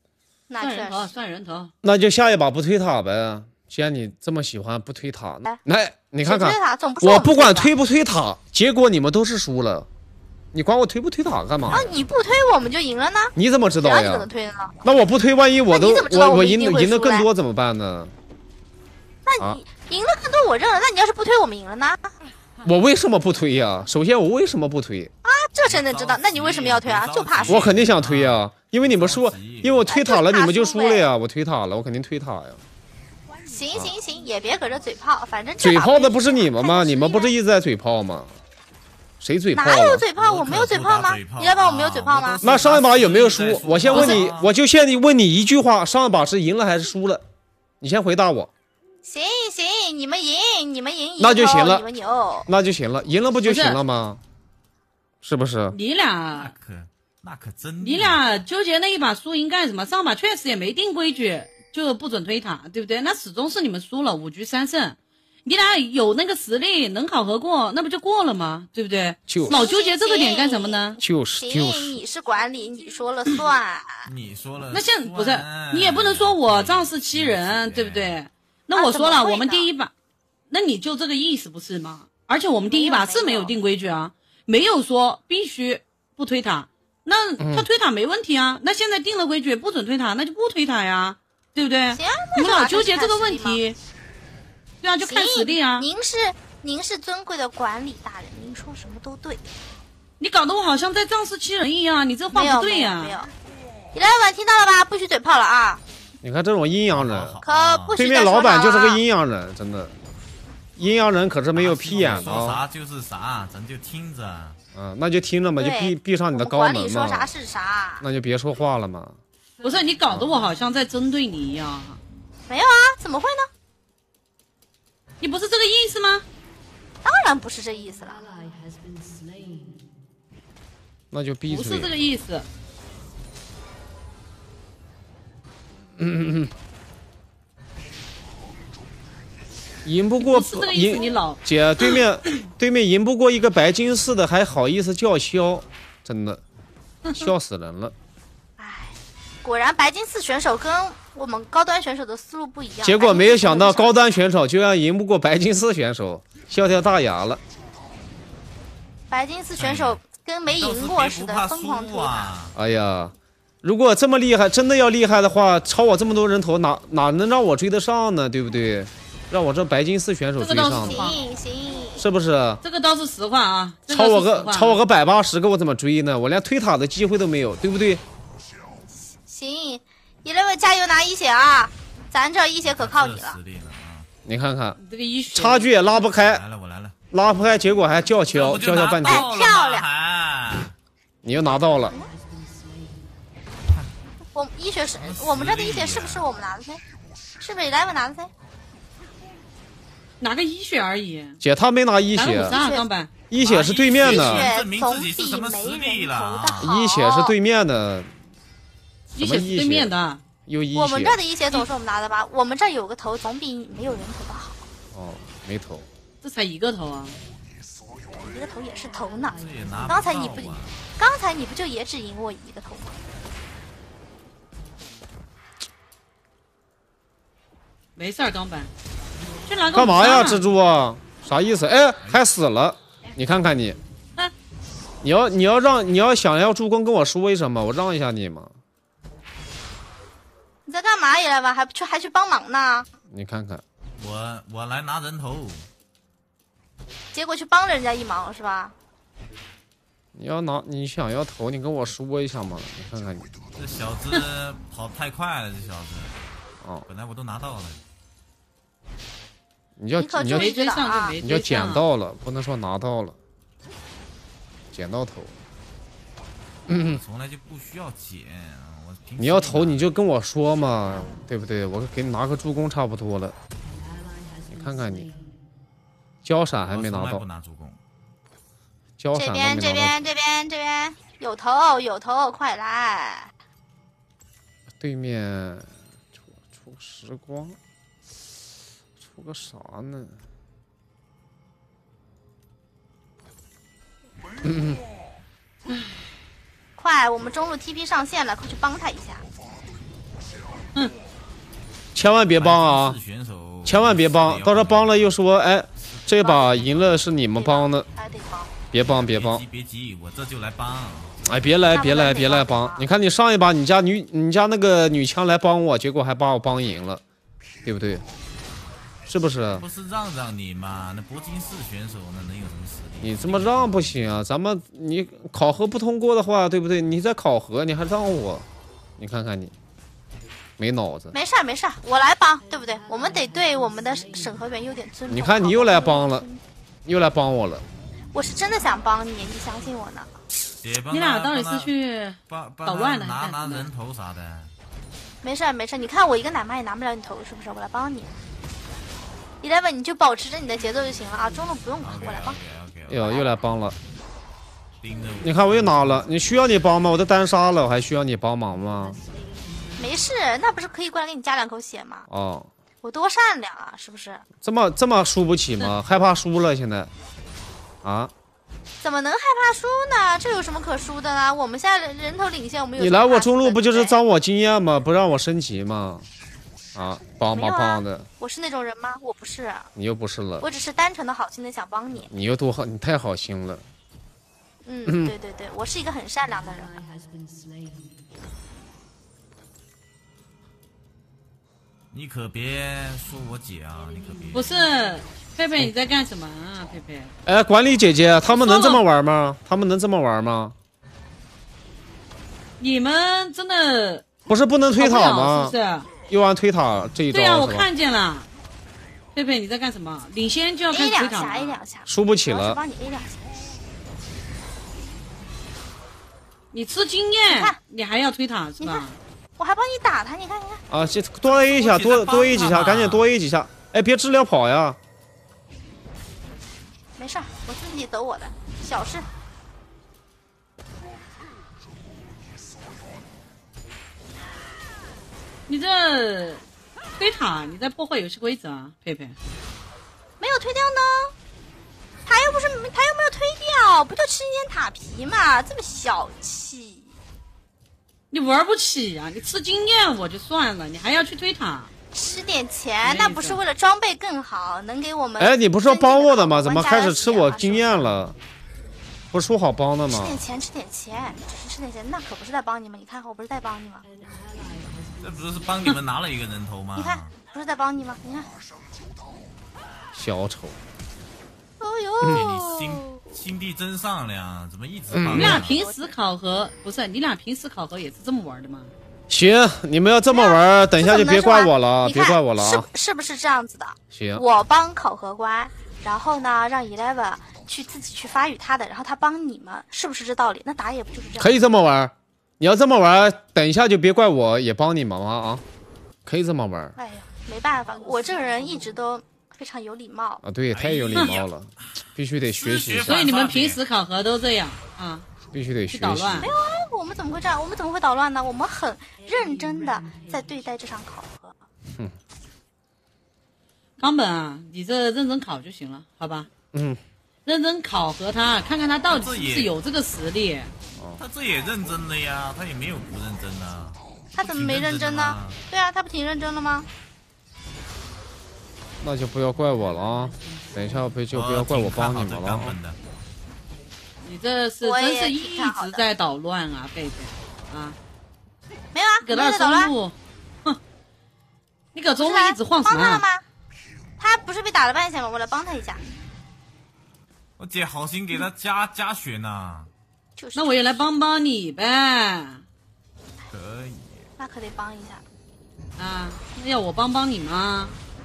那确算人头， 实。 算人头。 那就下一把不推塔呗。既然你这么喜欢不推塔，来你看看谁推塔总不是我们吧不管推不推塔，结果你们都是输了，你管我推不推塔干嘛啊？你不推我们就赢了呢？ 你怎么知道呀谁让你怎么？推的呢？ 那我不推，万一我都那你怎么知道我们一赢定会赢的输嘞更多怎么办呢？ 那你赢了更多，我认了。那你要是不推，我们赢了呢？ 我为什么不推呀？首先我为什么不推？ 这谁能知道？那你为什么要推啊？就怕输我。肯定想推呀，因为你们说，因为我推塔了， 哎就怕你们就输呗输了呀。我推塔了，我肯定推塔呀。 行，也别搁这嘴炮，反正这嘴把炮的不是你们吗？ 看你们不是实力一直在嘴炮吗？谁嘴炮哪有了？ 嘴炮？我没有嘴炮吗？你来把我没有嘴炮吗？ 那上一把有没有输？我先问你， 不是我就现在问你一句话：上一把是赢了还是输了？你先回答我， 行，你们赢， 那就行了你们牛。 那就行了。赢了不就行了吗？是不是？ 你俩那可真， 你俩纠结那一把输赢干什么？上把确实也没定规矩，就不准推塔，对不对？那始终是你们输了，5局3胜。你俩有那个实力，能考核过，那不就过了吗？对不对？ 就是老纠结这个点干什么呢？ 就是行，你是管理，你说了算。 你说了， 那现不是你也不能说我仗势欺人，对不对？那我说了， 怎么会呢我们第一把，那你就这个意思不是吗？而且我们第一把是没有定规矩啊，没有说必须不推塔，那他推塔没问题啊。那现在定了规矩，不准推塔，那就不推塔呀，对不对？ 行啊， 你们老那就马上纠结这个去看实力嘛问题，对啊，就看实力啊。 您是尊贵的管理大人，您说什么都对。 你搞得我好像在仗势欺人一样，你这话没有不对呀、 没有。你来晚听到了吧？不许嘴炮了啊！ 你看这种阴阳人， 可不许对再说面老板就是个了啊阴阳人，真的。阴阳人可是没有屁眼的说啊！ 啥就是啥，咱就听着。 那就听着嘛，就对闭上你的我们管肛门理说啥嘛， 是啥。 那就别说话了嘛。 不是你搞得我好像在针对你一样， 没有啊？怎么会呢？ 你不是这个意思吗？ 当然不是这意思了。 那就闭嘴不是这。个意思。 赢不过不是这个意思，你赢老姐，对面赢不过一个白金4的，还好意思叫嚣，真的笑死人了。 唉，果然白金4选手跟我们高端选手的思路不一样。 结果没有想到白金4 高端选手居然赢不过白金4选手，笑掉大牙了。 白金4选手跟没赢过似的，疯狂推塔。 啊！ 哎呀，如果这么厉害，真的要厉害的话，超我这么多人头，哪能让我追得上呢？对不对？让我这白金4选手追上呢， 行， 是不是？ 这个倒是实话啊，这超我个是实话超我个180个，我怎么追呢？我连推塔的机会都没有，对不对？ 行，11加油拿一血啊！咱这一血可靠你了实。力了啊！ 你看看这个医学差距也拉不开， 来了，我来了， 拉不开，结果还叫嚣这不就叫半天， 拿到了吗漂亮还你又拿到了。 我们一血是我们这的一血是不是我们拿的噻？是不是11拿的噻？ 拿个医学而已， 姐她没拿一拿个血， 52钢板， 一血是对面的， 血证明自己是什么实力了啊总比没人头的好一血是对面的， 医血是对面的， 又一我们这血的一血总是我们拿的吧？我们这有个头总比没有人头的好， 哦，没投。 这才一个头啊！ 一个头也是头呢。 这也拿刚才你不到啊刚才你不就也只赢我一个头吗？ 没事儿，钢板，去拿个干嘛呀， 53 蜘蛛啊？啥意思？哎，还死了！你看看你， 啊你要想要助攻，跟我说一声嘛，我让一下你嘛。 你在干嘛也来吧？还去帮忙呢？ 你看看， 我来拿人头， 结果去帮人家一忙是吧？ 你想要投，你跟我说一下嘛。你看看你， 这小子跑太快了，这小子。 哦， 本来我都拿到了。 你要你可注意没追上就没你要追上捡，到了，不能说拿到了，捡到头。 我从来就不需要捡，我平时你要投你就跟我说嘛，对不对？我给你拿个助攻差不多了。你看看你，交闪还没拿到我从来不，拿助攻。 交闪都没拿到。 这边有头，快来！ 对面出时光，出个啥呢？ 快，我们中路 TP 上线了，快去帮他一下。 千万别帮啊！ 选手千万别帮，到时候帮了又说，哎，这把赢了是你们帮的， 还得帮。 别帮别帮！ 别急，我这就来帮。 哎，别来帮！你看你上一把你家那个女枪来帮我，结果还把我帮赢了，对不对？是不是？ 不是让你嘛？那铂金市选手那能有什么实力？ 你这么让不行啊！咱们你考核不通过的话，对不对？你在考核你还让我，你看看你，没脑子。 没事，我来帮，对不对？我们得对我们的审核员有点尊重。 你看你又来帮了，又来帮我了。 我是真的想帮你，你相信我呢。 你俩到底是去捣乱的还是拿人头啥的？ 没事，你看我一个奶妈也拿不了你头，是不是？我来帮你。11，你就保持着你的节奏就行了啊，中路不用管，我来帮。 哟，又来帮了。你看我又拿了，你需要你帮吗？我都单杀了，我还需要你帮忙吗？ 没事，那不是可以过来给你加2口血吗？ 哦， 我多善良啊，是不是？ 这么输不起吗？害怕输了现在？啊？ 怎么能害怕输呢？这有什么可输的呢？我们现在人头领先，我们有。 你来我中路不就是脏我经验吗？不让我升级吗？啊，帮的。 我是那种人吗？我不是。 你又不是了。 我只是单纯的好心的想帮你。 你又多好，你太好心了。 对，我是一个很善良的人。 你可别说我姐啊！你可别。 不是，佩佩你在干什么啊？佩佩。 哎，管理姐姐，他们能这么玩吗？ 你们真的不是不能推塔吗？ 是不是？ 又玩推塔这一招。 对啊，我看见了。佩佩你在干什么？领先就要开始推塔。 A 2下。 输不起了。 我帮你 A 2下。 你吃经验，你还要推塔是吧？ 我还帮你打他，你看。 啊，这多 A 一下，多 A 几下，赶紧多 A 几下。哎，别治疗跑呀。 没事，我自己走我的，小事。 你这推塔，你在破坏游戏规则啊，佩佩。 没有推掉呢，他又没有推掉，不就吃一点塔皮嘛，这么小气。 你玩不起啊！你吃经验我就算了，你还要去推塔。 吃点钱，那不是为了装备更好，能给我们。 哎，你不是说帮我的吗？怎么开始吃我经验了？不是说好帮的吗？ 吃点钱，只是吃点钱，那可不是在帮你们。你看，我不是在帮你吗？ 这不是帮你们拿了一个人头吗？ 你看，不是在帮你吗？你看， 小丑。 哦呦， 你心地真善良，怎么一直帮？ 你俩平时考核不是？你俩平时考核也是这么玩的吗？ 行，你们要这么玩，等一下就别怪我了，别怪我了啊！ 是不是这样子的？ 行， 我帮考核官，然后呢，让 11去自己去发育他的，然后他帮你们，是不是这道理？那打野不就是这样？ 可以这么玩，你要这么玩，等一下就别怪我，也帮你们啊！可以这么玩。 哎呀，没办法，我这个人一直都非常有礼貌啊，对，太有礼貌了，必须得学习一下。 所以你们平时考核都这样啊？ 必须得学习。 捣乱？ 没有啊，我们怎么会这样？我们怎么会捣乱呢？我们很认真的在对待这场考核。 冈本啊，你这认真考就行了，好吧？认真考核他，看看他到底是不是有这个实力。 他这也认真了呀，他也没有不认真啊。 他怎么没认真呢？对啊，他不挺认真了吗？ 那就不要怪我了啊！等一下就不要怪我帮你们了。 你这是真是一直在捣乱啊，贝贝啊！ 没有啊， 搁那中路，哼！你搁中路一直晃什么？ 帮他了吗？他不是被打了半血吗？我来帮他一下。 我姐好心给他加血呢。 那我也来帮帮你呗。 可以。 那可得帮一下。 啊，那要我帮帮你吗？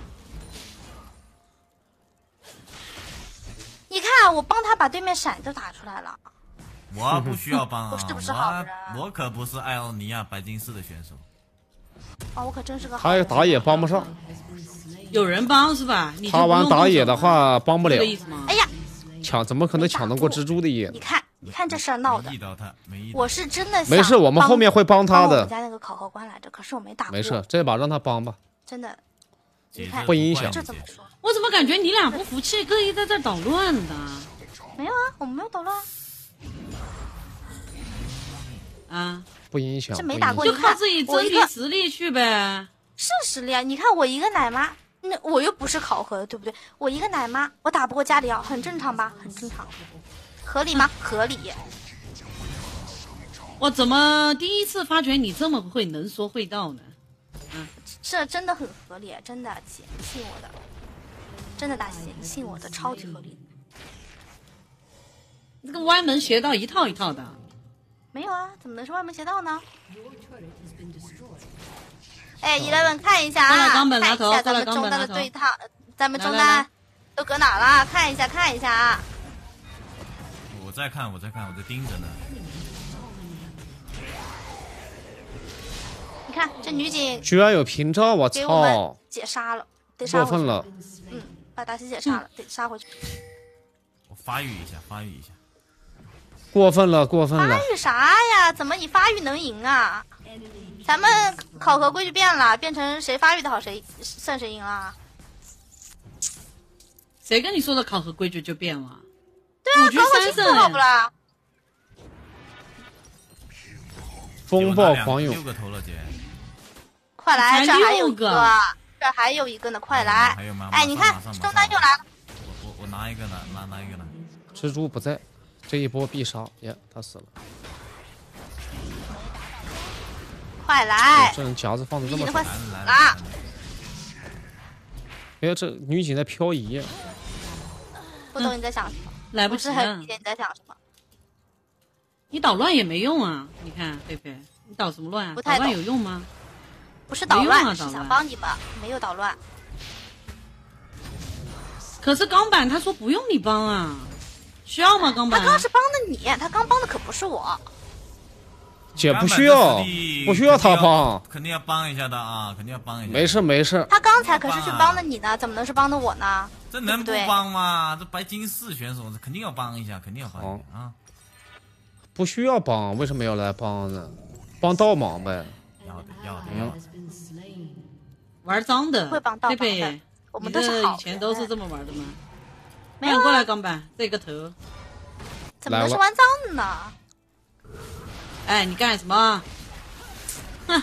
你看，我帮他把对面闪都打出来了。 我不需要帮啊！ 我是不是好人？ 我可不是艾奥尼亚白金市的选手。 我可真是个好人。 他打野帮不上。 有人帮是吧？你他玩打野的话帮不了。 哎呀， 怎么可能抢得过蜘蛛的野？ 你看这事儿闹的。我是真的想没事，我们后面会帮他的。 我们家那个考核官来着，可是我没打过。 没事，这把让他帮吧。 真的，你看不影响。 这怎么说？ 我怎么感觉你俩不服气，刻意在这捣乱的？ 没有啊，我们没有捣乱。 啊， 不影响。 这没打过就靠自己真凭实力去呗。 是实力啊！你看我一个奶妈，那我又不是考核的，对不对？我一个奶妈，我打不过加里奥，很正常吧？很正常，合理吗？合理。 我怎么第一次发觉你这么会能说会道呢？ 这真的很合理，真的，姐，你信我的，真的大姐，你信我的，超级合理。 这个歪门邪道一套一套的。 没有啊，怎么能是歪门邪道呢？哎，11看一下啊， 冈本拿头， 看一下咱们中单的对套，咱们中单都搁哪了？看一下，看一下啊。 我在看，我在盯着呢。 你看这女警居然有屏障，我给我们操！ 姐杀了，得杀回去。 过分了。 把达西姐杀了，得杀回去。 我发育一下。 过分了，过分了发！育啥呀？怎么你发育能赢啊？咱们考核规矩变了，变成谁发育的好谁算谁赢了。 谁跟你说的考核规矩就变了？ 对啊，考核清楚好不啦？ 风暴狂涌 6个头了，姐。 快来，这才还有 6个， 这还有一个呢，快来！ 还有吗？ 哎，你看中单又来了。 我拿一个呢，拿一个呢。 蜘蛛不在，这一波必杀。耶，他死了。 快来！ 这人夹子放的这么快狠。 死了！ 哎，这女警在漂移。 不懂你在想什么？ 来不及了是很理解你在想什么。 你捣乱也没用啊！你看，菲菲，你捣什么乱啊？捣乱有用吗？ 不是捣乱，是捣乱想帮你们，没有捣乱。 可是钢板他说不用你帮啊，需要吗？钢板？ 他刚是帮的你，他刚帮的可不是我。 姐不需要，不需要他帮， 肯定要帮一下的啊，肯定要帮一下。 没事没事。 他刚才可是去帮的你呢，怎么能是帮的我呢？ 这能不帮吗？这白金4选手肯定要帮一下，肯定要帮一下啊！ 不需要帮，为什么要来帮呢？帮倒忙呗。 要的。 玩脏的， 会帮倒忙的。我们都是好。 以前都是这么玩的吗？ 没有过来，钢板，这个头。 怎么能是玩脏的呢？ 哎，你干什么？哼！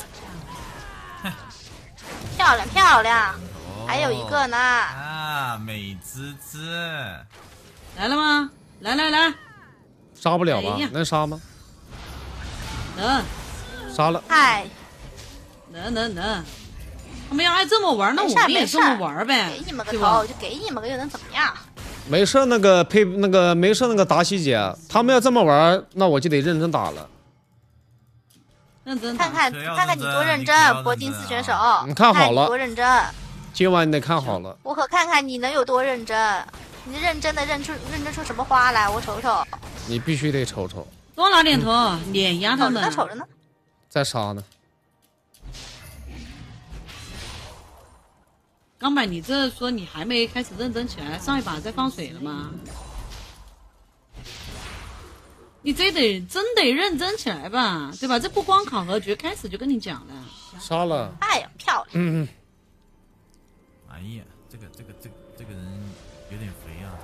漂亮漂亮，还有一个呢。 啊，美滋滋， 来了吗？来， 杀不了吧？能杀吗？ 能。 杀了。 嗨， 能。他们要爱这么玩，那我们也这么玩呗。 给你们个头，就给你们个，又能怎么样？ 没事，没事，那个达西姐，他们要这么玩，那我就得认真打了。 认真看看你多认真，铂金4选手， 你看好了， 多认真。 今晚你得看好了。 我可看看你能有多认真，你认真的认真出什么花来？我瞅瞅。 你必须得瞅瞅。 多拿点头，碾压他们。 瞅着呢。 再杀呢。 钢板，你这说你还没开始认真起来，上一把在放水了吗？你真得认真起来吧，对吧？这不光考核局开始就跟你讲了。 杀了。 哎呀，漂亮。 哎呀，这个人有点肥啊。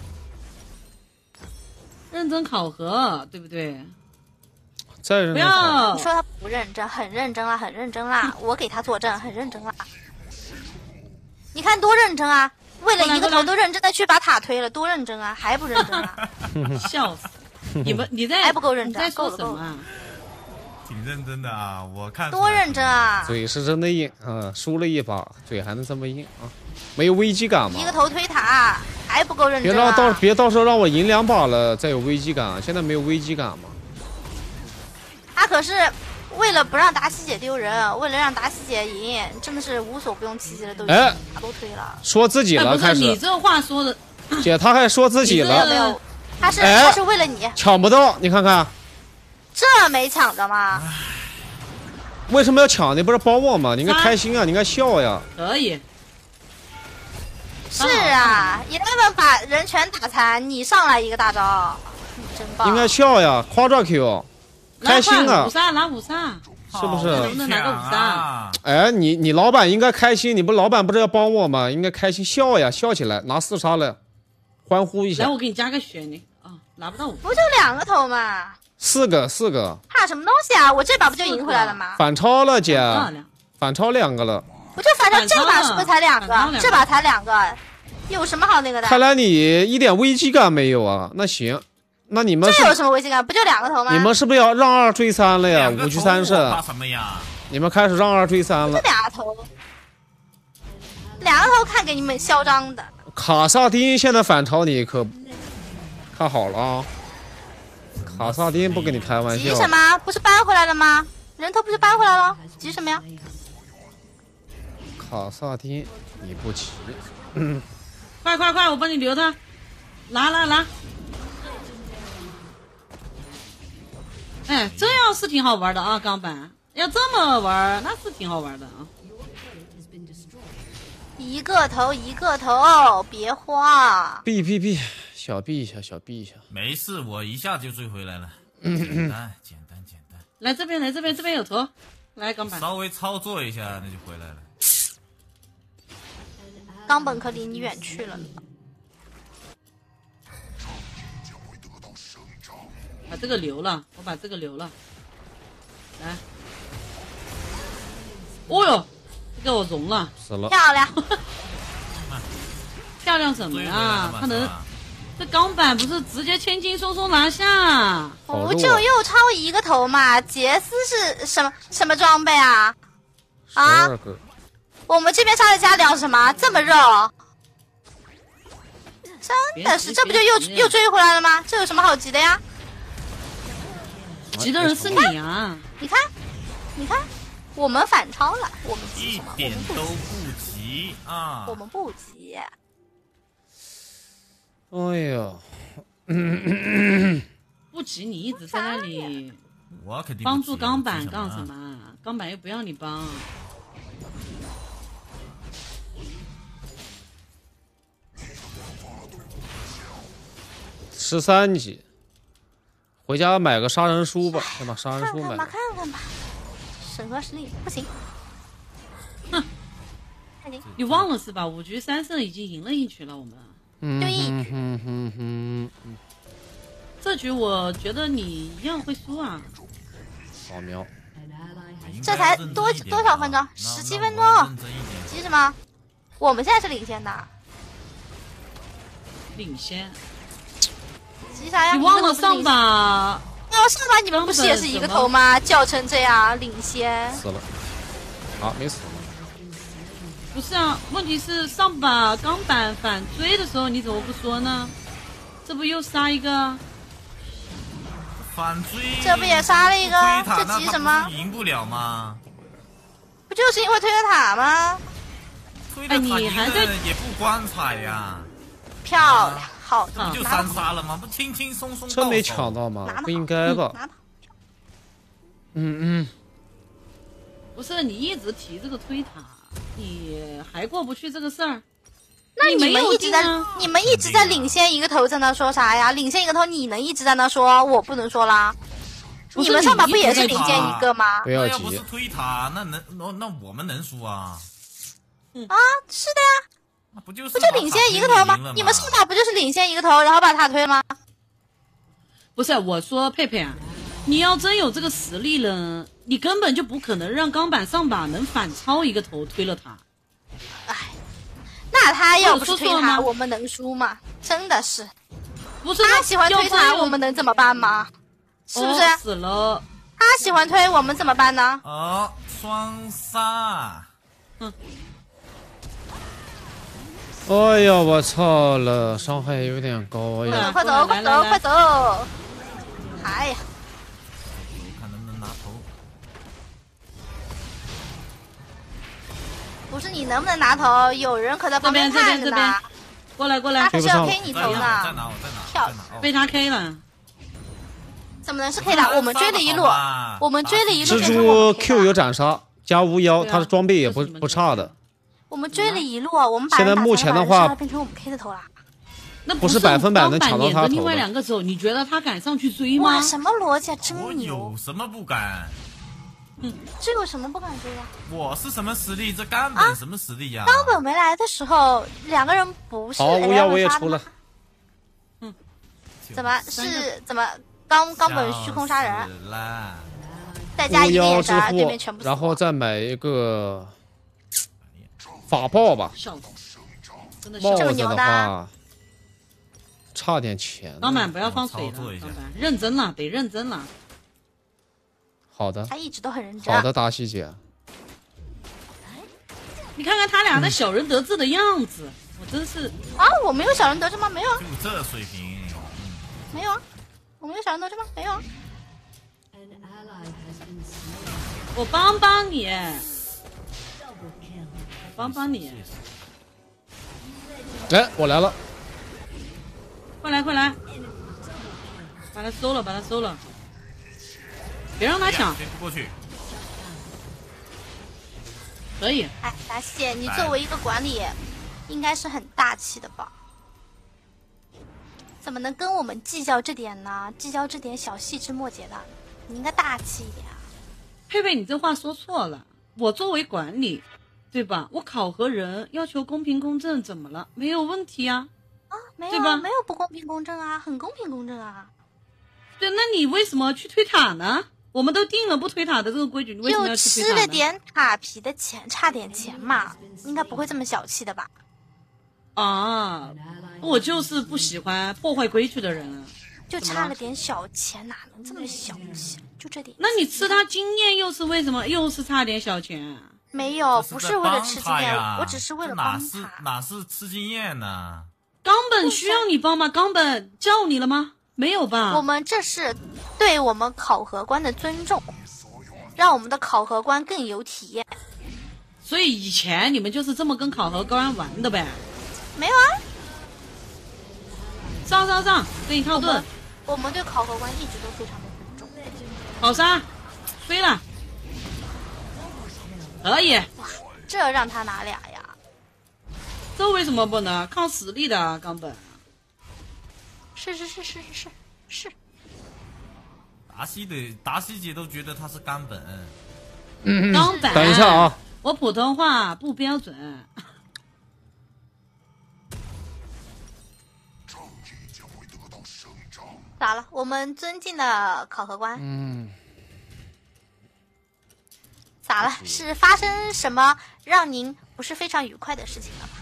认真考核，对不对？ 再认真考。 你说他不认真，很认真啦，很认真啦。我给他作证，很认真啦。你看多认真啊！为了一个头都认真的去把塔推了，多认真啊！还不认真啊！ 笑死！你在还不够认真， 在说什么？ 挺认真的啊，我看多认真啊！ 嘴是真的硬，输了一把，嘴还能这么硬啊？没有危机感吗？ 一个头推塔还不够认真啊！ 别到时候让我赢2把了再有危机感，现在没有危机感吗？ 他可是为了不让达西姐丢人，为了让达西姐赢，真的是无所不用其极的都推了。 说自己了，开始。 你这话说的， 姐他还说自己了。 没有，他是为了你。 抢不到，你看看。 这没抢着吗？ 为什么要抢？你不是帮我吗？你应该开心啊，你应该笑呀。 可以。 是啊，11把人全打残，你上来一个大招，你真棒。 应该笑呀，夸抓 Q， 开心啊！ 拿5杀， 是不是？ 能不能拿个5杀？ 哎，你老板应该开心，你不老板不是要帮我吗？应该开心笑呀，笑起来，拿4杀来，欢呼一下。 来，我给你加个血，你拿不到5。 不就2个头吗？ 四个， 怕什么东西啊？我这把不就赢回来了吗？ 反超了姐， 漂亮。 反超2个了。 不就反正这把是不是才2个？ 反超了这把才2个，有什么好那个的？ 看来你一点危机感没有啊？那行，那你们这有什么危机感？不就2个头吗？ 你们是不是要让2追3了呀？5局3胜， 怕什么呀？ 你们开始让2追3了。 这2个头，2个头看给你们嚣张的。 卡萨丁现在反超你可看好了啊！卡萨丁不跟你开玩笑。 急什么？不是搬回来了吗？人头不是搬回来了？急什么呀？ 卡萨丁你不急。 快，我帮你留他，拿。哎，这样是挺好玩的啊，钢板要这么玩，那是挺好玩的啊。 一个头，别慌。 避，小避一下。 没事，我一下就追回来了。简单。 来这边有头，来钢板。 稍微操作一下，那就回来了。 冈本可离你远去了呢。 把这个留了，我把这个留了。来，哦哟，给我融了， 死了。 漂亮。 漂亮什么呀？他能，这钢板不是直接轻轻松松拿下？ 不就又超1个头嘛？杰斯是什么装备啊？啊 12个。 我们这边沙特加粮什么这么肉？真的是，这不就又追回来了吗？这有什么好急的呀？ 急的人是你啊！ 你看，我们反超了，我们急一什么？ 点都不急啊！ 我们不急。 哎呀， 不急，你一直在那里我肯定帮助钢板干什什么？钢板又不要你帮。 13级，回家买个杀人书吧，先把杀人书买了。 看吧，审核实力不行。 哼，你忘了是吧？5局3胜已经赢了1局了，我们。这局我觉得你一样会输啊。 好喵！ 这才多少分钟？17分钟，急什么？我们现在是领先的。 领先？ 急啥呀？ 你忘了上把？ 上把你们不是也是1个头吗？叫成这样，领先。 死了。啊，没死。 不是啊，问题是上把钢板反追的时候你怎么不说呢？这不又杀一个？ 反追， 这不也杀了一个？这急什么？ 赢不了吗？ 不就是因为推了塔吗？ 推了塔赢了也不光彩呀。 漂亮，好， 这不就3杀了吗？不轻轻松松。 真没抢到吗？不应该吧？ 不是你一直提这个推塔，你还过不去这个事儿？ 那你们一直在领先1个头，在那说啥呀？领先1个头，你能一直在那说，我不能说啦。你们上把不也是领先1个吗？ 不要急。 要不是推塔，那我们能输啊？ 啊，是的呀。 不就领先1个头吗？你们上把不就是领先1个头，然后把塔推了吗？ 不是，我说佩佩啊，你要真有这个实力了，你根本就不可能让钢板上把能反超1个头推了他。 哎，那他要不是推塔，我们能输吗？真的是， 不是他喜欢推塔，我们能怎么办吗？是不是？ 死了。 他喜欢推，我们怎么办呢？ 双杀。 哎呀，我操了，伤害有点高呀！ 快走！哎呀， 看能不能拿头。 不是你能不能拿头，有人可在旁边看着呢。 过来， 他可是要 K 你头呢。 再拿， 漂亮， 被他 K 了。 怎么能是 K 的？我们追了一路， 蜘蛛 Q 有斩杀加巫妖，他的装备也不差的。 我们追了一路，我们把现在目前的话变成我们 K 的头了。 那不是100%能抢到他头的。 另外2个走，你觉得他敢上去追吗？ 哇，什么逻辑啊，真牛！ 我有什么不敢？ 这有什么不敢追的？ 我是什么实力？这冈本什么实力呀？ 冈本没来的时候，2个人不是。 好，巫妖我也出了。 怎么冈本虚空杀人， 死了再加一个巫妖之眼神，对面祸全部，死然后再买一个法豹吧。 笑死，真的帽笑死。 这么子的牛的啊话，差点钱。 老板不要放水了， 操作一下老板认真了，得认真了。 好的， 他一直都很认真。 好的，达西姐。 你看看他俩那小人得志的样子，我真是啊，我没有小人得志吗？没有啊， 就这水平， 没有啊，我没有小人得志吗？没有啊。 我帮帮你，帮帮你， 哎，我来了。 快来快来，把他收了，把他收了，别让他抢， 飞不过去。 可以。 哎，达西姐，你作为一个管理，应该是很大气的吧？怎么能跟我们计较这点呢？计较这点小细枝末节的，你应该大气一点啊！ 佩佩，你这话说错了。我作为管理，对吧？我考核人要求公平公正，怎么了？没有问题啊。 啊，没对吧有啊，没有不公平公正啊，很公平公正啊。 对，那你为什么去推塔呢？我们都定了不推塔的这个规矩，你为什么就要去推塔呢？ 吃了点塔皮的钱，差点钱嘛，应该不会这么小气的吧？ 啊，我就是不喜欢破坏规矩的人。 就怎么了差了点小钱，哪能这么小气？就这点。 那你吃他经验又是为什么？又是差点小钱？ 没有， 这不是为了在帮吃经验， 他呀我只是为了这哪是帮他。 哪是吃经验呢？ 冈本需要你帮吗？冈本叫你了吗？没有吧？ 我们这是对我们考核官的尊重，让我们的考核官更有体验。 所以以前你们就是这么跟考核官玩的呗？ 没有啊， 上上上，给你套盾， 我们对考核官一直都非常的尊重。 好杀，飞了，可以。 这让他拿俩呀？ 这为什么不能？靠实力的啊，冈本。 是， 达西姐都觉得他是冈本， 冈本， 等一下啊， 我普通话不标准。 咋了？我们尊敬的考核官，咋了？是发生什么让您不是非常愉快的事情了吗？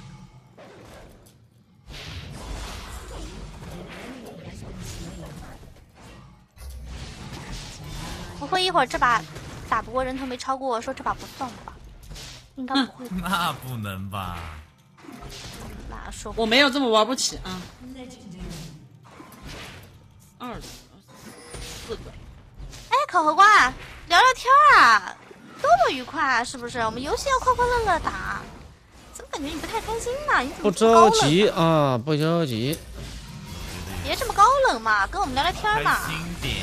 不会一会儿这把打不过人头没超过，说这把不算了吧？应该不会吧。 那不能吧？ 那说不我没有这么玩不起啊。24个， 哎，考核官，聊聊天啊，多么愉快啊，是不是？我们游戏要快快乐乐打，怎么感觉你不太开心呢？你怎么不这么高冷着急啊，不着急。 别这么高冷嘛，跟我们聊聊天嘛。 开心点。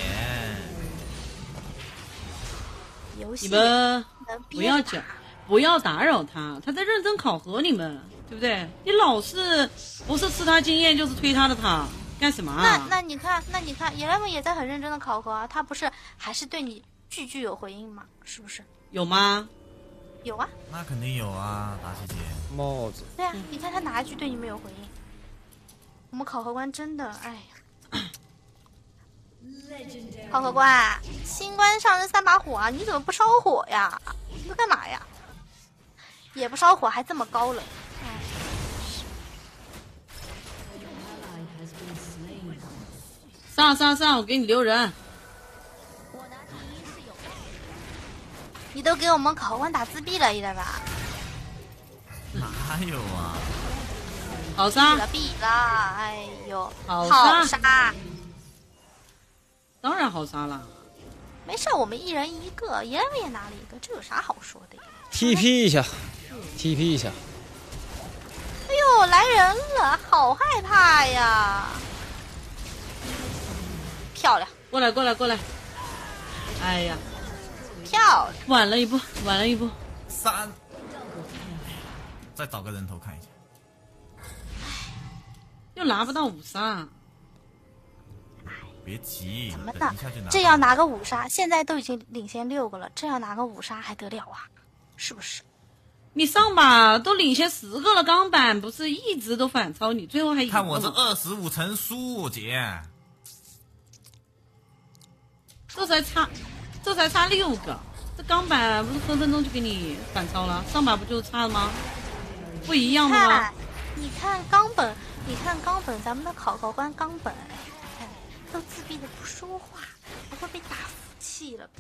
游戏你们能不要讲讲，不要打扰他，他在认真考核你们，对不对？你老是不是吃他经验就是推他的塔，干什么啊？ 那你看，11也在很认真的考核啊，他不是还是对你句有回应吗？是不是？ 有吗？ 有啊， 那肯定有啊，达西姐。 帽子， 对啊，你看他哪一句对你没有回应？我们考核官真的，哎呀，考核官，新官上任3把火啊，你怎么不烧火呀？你都干嘛呀？也不烧火，还这么高冷，哎。 上，我给你留人。 你都给我们考官打自闭了，一点吧？ 哪有啊？ 好杀， 闭了，哎呦， 好好杀杀！ 当然好杀了。 没事，我们一人一个，11也拿了一个，这有啥好说的呀？ TP 一下，TP 一下。 哎呦，来人了，好害怕呀！漂亮， 过来。哎呀， 漂亮！ 晚了一步。 3，再找个人头看一下。 又拿不到5杀。 别急， 怎么的等一下就拿。 这要拿个5杀，现在都已经领先6个了，这要拿个5杀还得了啊？是不是？ 你上把都领先10个了，钢板不是一直都反超你，最后还赢了看我这吗 25层输姐。 这才差6个，这钢板不是分分钟就给你反超了，上把不就差了吗？不一样的吗？ 你看冈本，咱们的考官冈本，看都自闭的不说话，不会被打服气了。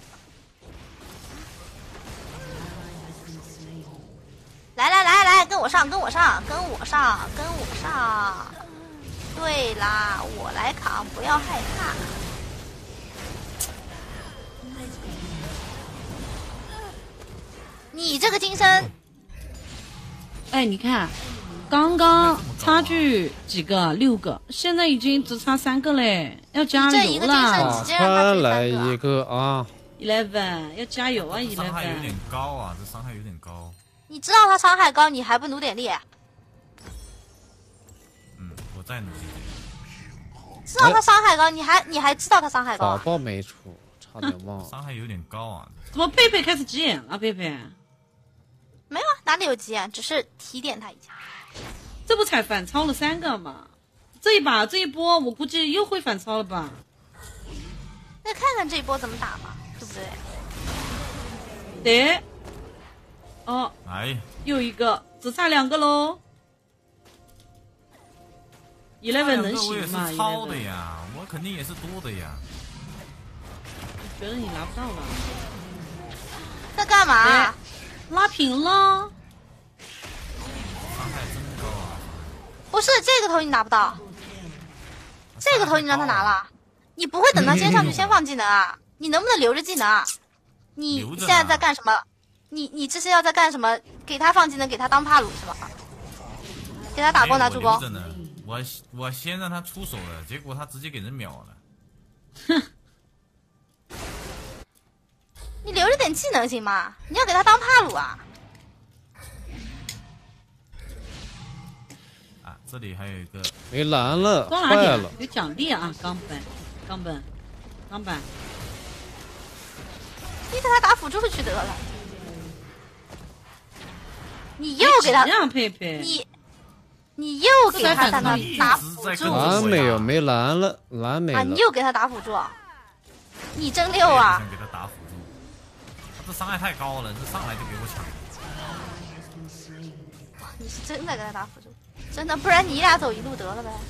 来，跟我上！对啦，我来扛，不要害怕。你这个金身， 哎，你看，刚刚差距几个？6个，现在已经只差3个嘞，要加油啦！ 直接让他追来 3个一个啊 ！11要加油啊！11 伤害有点高啊，这伤害有点高。 你知道他伤害高，你还不努点力？ 我再努力点。 知道他伤害高，你还知道他伤害高？ 宝宝没出，差点忘了。 伤害有点高啊！ 怎么佩佩开始急眼了？佩佩没有啊，哪里有急眼？只是提点他一下。 这不才反超了3个吗？这一波，我估计又会反超了吧？ 那看看这一波怎么打嘛，对不对？ 对。哦， 哎， 又一个，只差2个喽。11能行吗？ 我也是超的呀，我肯定也是多的呀。 觉得你拿不到了。 在干嘛？ 拉平了。 伤害真高啊！ 不是这个头你拿不到，这个头你让他拿了，你不会等他先上去先放技能啊？你能不能留着技能啊？你现在在干什么？你这是要在干什么？给他放技能，给他当帕鲁是吧？给他打光拿助攻。 我先让他出手了，结果他直接给人秒了。 哼。 你留着点技能行吗？你要给他当帕鲁啊！ 啊，这里还有一个没蓝了， 多拿坏点了， 有奖励啊！钢板， 你给他打辅助去得了。你又给他， 佩佩， 你又给他打辅助， 蓝没有，没蓝了，蓝没了。 啊！你又给他打辅助，你真溜啊！ 想给他打辅助，他这伤害太高了，这上来就给我抢。 你是真的给他打辅助，真的，不然你俩走一路得了呗。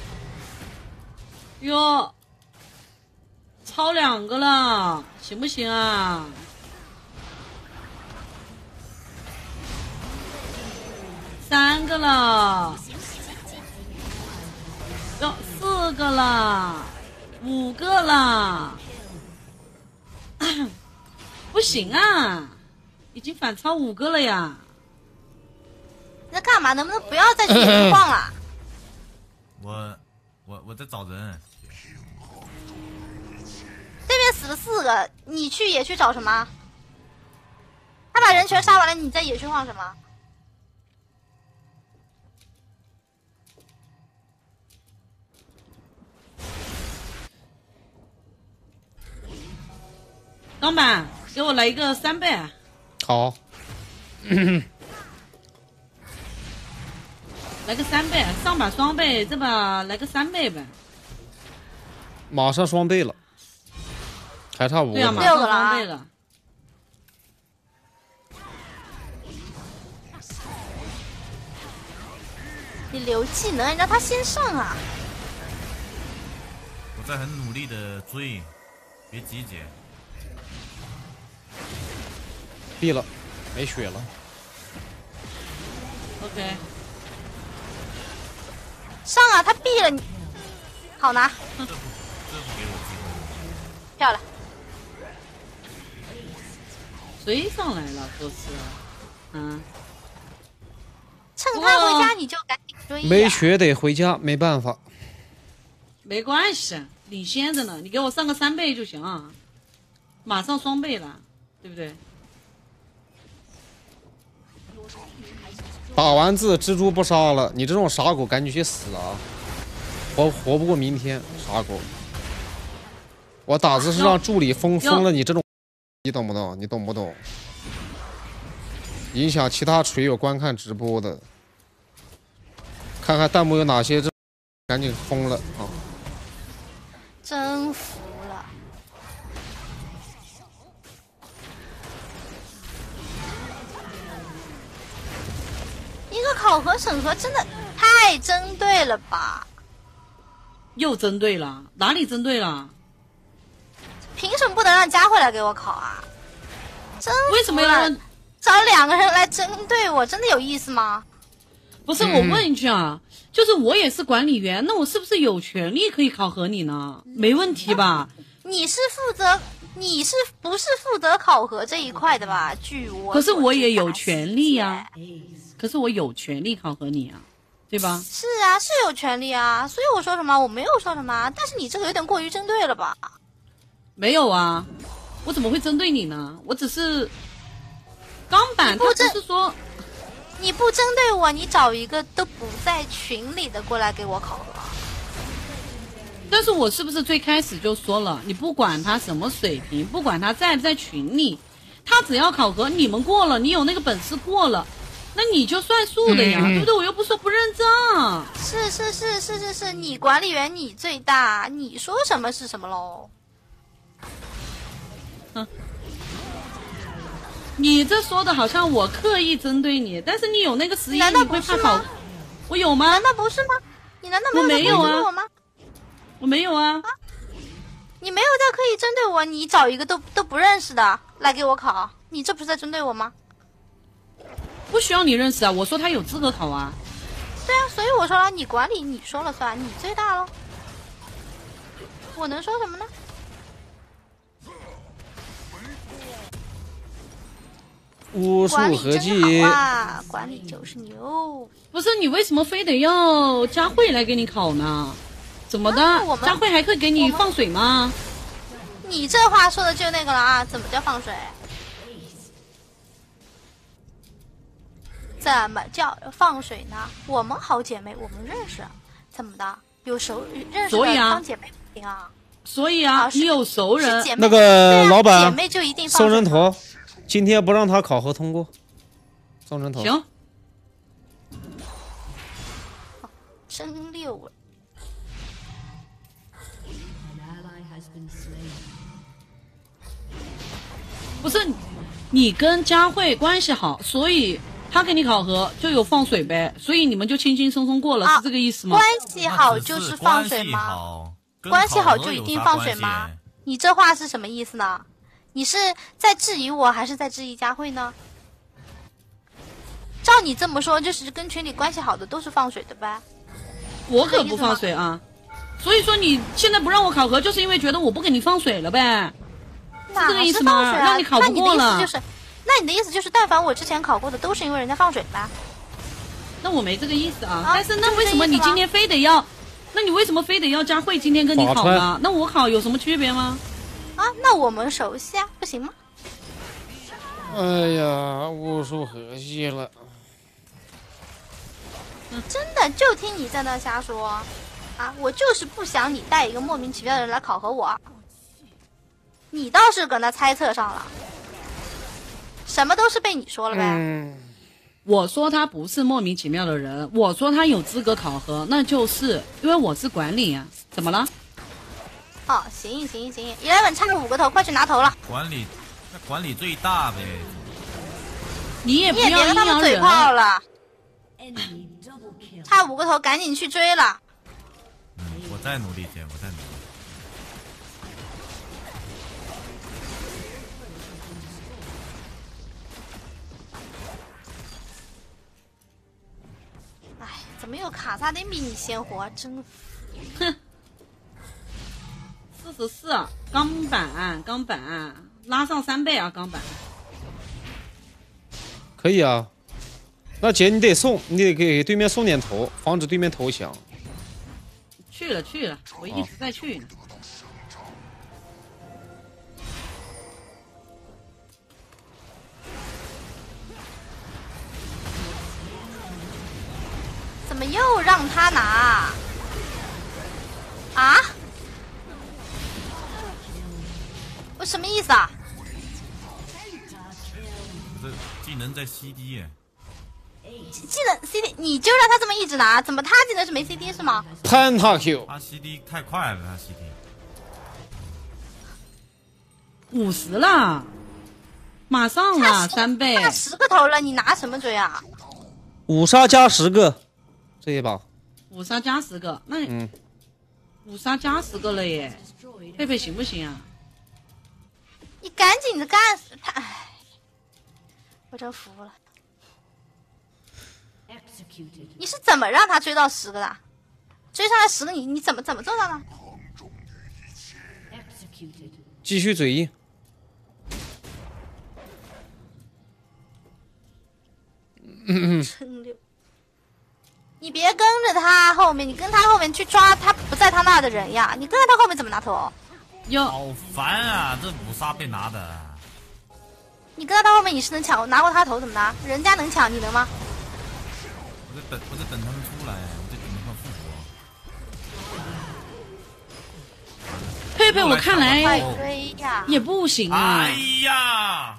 哟，超2个了，行不行啊？3个了，哟，4个了，5个了，不行啊，已经反超5个了呀！ 那干嘛？能不能不要再去野区晃了？ 我在找人。 这边死了4个，你去野区找什么？他把人全杀完了，你在野区晃什么？ 钢板，给我来一个3倍。 好。 来个3倍，上把双倍，这把来个3倍呗。 马上双倍了，还差5个。 对啊，马上双倍了。 你留技能，让他先上啊！ 我在很努力的追，别急姐。 闭了，没血了。 OK。 上啊！他毙了你，好拿。 这不给我机会。 漂亮。 追上来了，这是。 趁他回家你就赶紧追呀。 没血得回家，没办法。 没关系，领先着呢，你给我上个3倍就行，马上双倍了，对不对？ 打完字蜘蛛不杀了，你这种傻狗赶紧去死啊！活不过明天，傻狗！我打字是让助理封了你这种，你懂不懂？你懂不懂？影响其他锤友观看直播的，看看弹幕有哪些，这赶紧封了啊！ 真服了。 个考核审核真的太针对了吧？ 又针对了，哪里针对了？ 凭什么不能让佳慧来给我考啊？真为什么要让找2个人来针对我？真的有意思吗？ 不是，我问一句啊，就是我也是管理员，那我是不是有权利可以考核你呢？没问题吧？ 你是不是负责考核这一块的吧？据我， 可是我也有权利啊，可是我有权利考核你啊，对吧？ 是啊，是有权利啊，所以我说什么我没有说什么，但是你这个有点过于针对了吧？ 没有啊，我怎么会针对你呢？我只是钢板，他不是说你不针对我，你找一个都不在群里的过来给我考核。 但是我是不是最开始就说了，你不管他什么水平，不管他在不在群里，他只要考核你们过了，你有那个本事过了，那你就算数的呀，对不对？我又不说不认账。 是，你管理员你最大，你说什么是什么喽。 你这说的好像我刻意针对你，但是你有那个实力， 难道你会怕考？我有吗？ 难道不是吗？你难道没有啊？ 我吗？ 我没有啊。 你没有在刻意针对我，你找一个都不认识的来给我考，你这不是在针对我吗？ 不需要你认识啊，我说他有资格考啊。 对啊，所以我说了，你管理你说了算，你最大咯。我能说什么呢？ 巫术合计， 管理就是牛。 不是你为什么非得要佳慧来给你考呢？怎么的？佳慧还可以给你放水吗？ 你这话说的就那个了啊！怎么叫放水？怎么叫放水呢？我们好姐妹，我们认识，怎么的？有熟认识的当姐妹不行啊？ 所以啊，你有熟人。 那个老板， 姐妹就一定放送人头。今天不让他考核通过，送人头。 行。 真溜。 不是，你跟佳慧关系好，所以他给你考核就有放水呗，所以你们就轻轻松松过了，是这个意思吗？ 关系好就是放水吗？关系好就一定放水吗？你这话是什么意思呢？你是在质疑我，还是在质疑佳慧呢？照你这么说，就是跟群里关系好的都是放水的呗？ 我可不放水啊！所以说你现在不让我考核，就是因为觉得我不给你放水了呗？是这个意思吗？让你考不过了。 那你的意思就是，但凡我之前考过的都是因为人家放水吧？ 那我没这个意思啊。但是那为什么你今天非得要？那你为什么非得要佳慧今天跟你考呢？那我考有什么区别吗？ 啊，那我们熟悉啊，不行吗？ 哎呀，巫术合计了。 真的就听你在那瞎说啊！我就是不想你带一个莫名其妙的人来考核我。你倒是搁那猜测上了，什么都是被你说了呗。 我说他不是莫名其妙的人，我说他有资格考核，那就是因为我是管理啊。怎么了？ 哦，行，11差5个头，快去拿头了。 管理最大呗。 你也不要别跟他们嘴炮了。差5个头，赶紧去追了。 我再努力点，我再努力。 哎，怎么有卡萨丁比你先活？真哼！44钢板拉上3倍啊！钢板可以啊。那姐你得给对面送点头，防止对面投降。 去了，我一直在去呢。 怎么又让他拿？啊？我什么意思啊？ 这技能在 CD 耶。 技能 CD， 你就让他这么一直拿，怎么他技能是没 CD 是吗 ？Pentakill， 他 CD 太快了，他 CD 50了，马上了3倍， 差10个头了，你拿什么追啊？ 5杀加10个，这一把 5杀加10个，那5杀加10个了耶，佩佩行不行啊？ 你赶紧的干死他！哎，我真服了。你是怎么让他追到10个的？追上来10个，你怎么做到的？ 继续嘴硬。 撑溜。你别跟着他后面，你跟他后面去抓他不在他那儿的人呀！你跟着他后面怎么拿头？ 好烦啊！这5杀被拿的。 你跟在他后面，你是能抢拿过他头怎么拿？人家能抢，你能吗？ 我在等他们出来，我在等他们复活。 佩佩，我看来追呀也不行啊。 哎呀！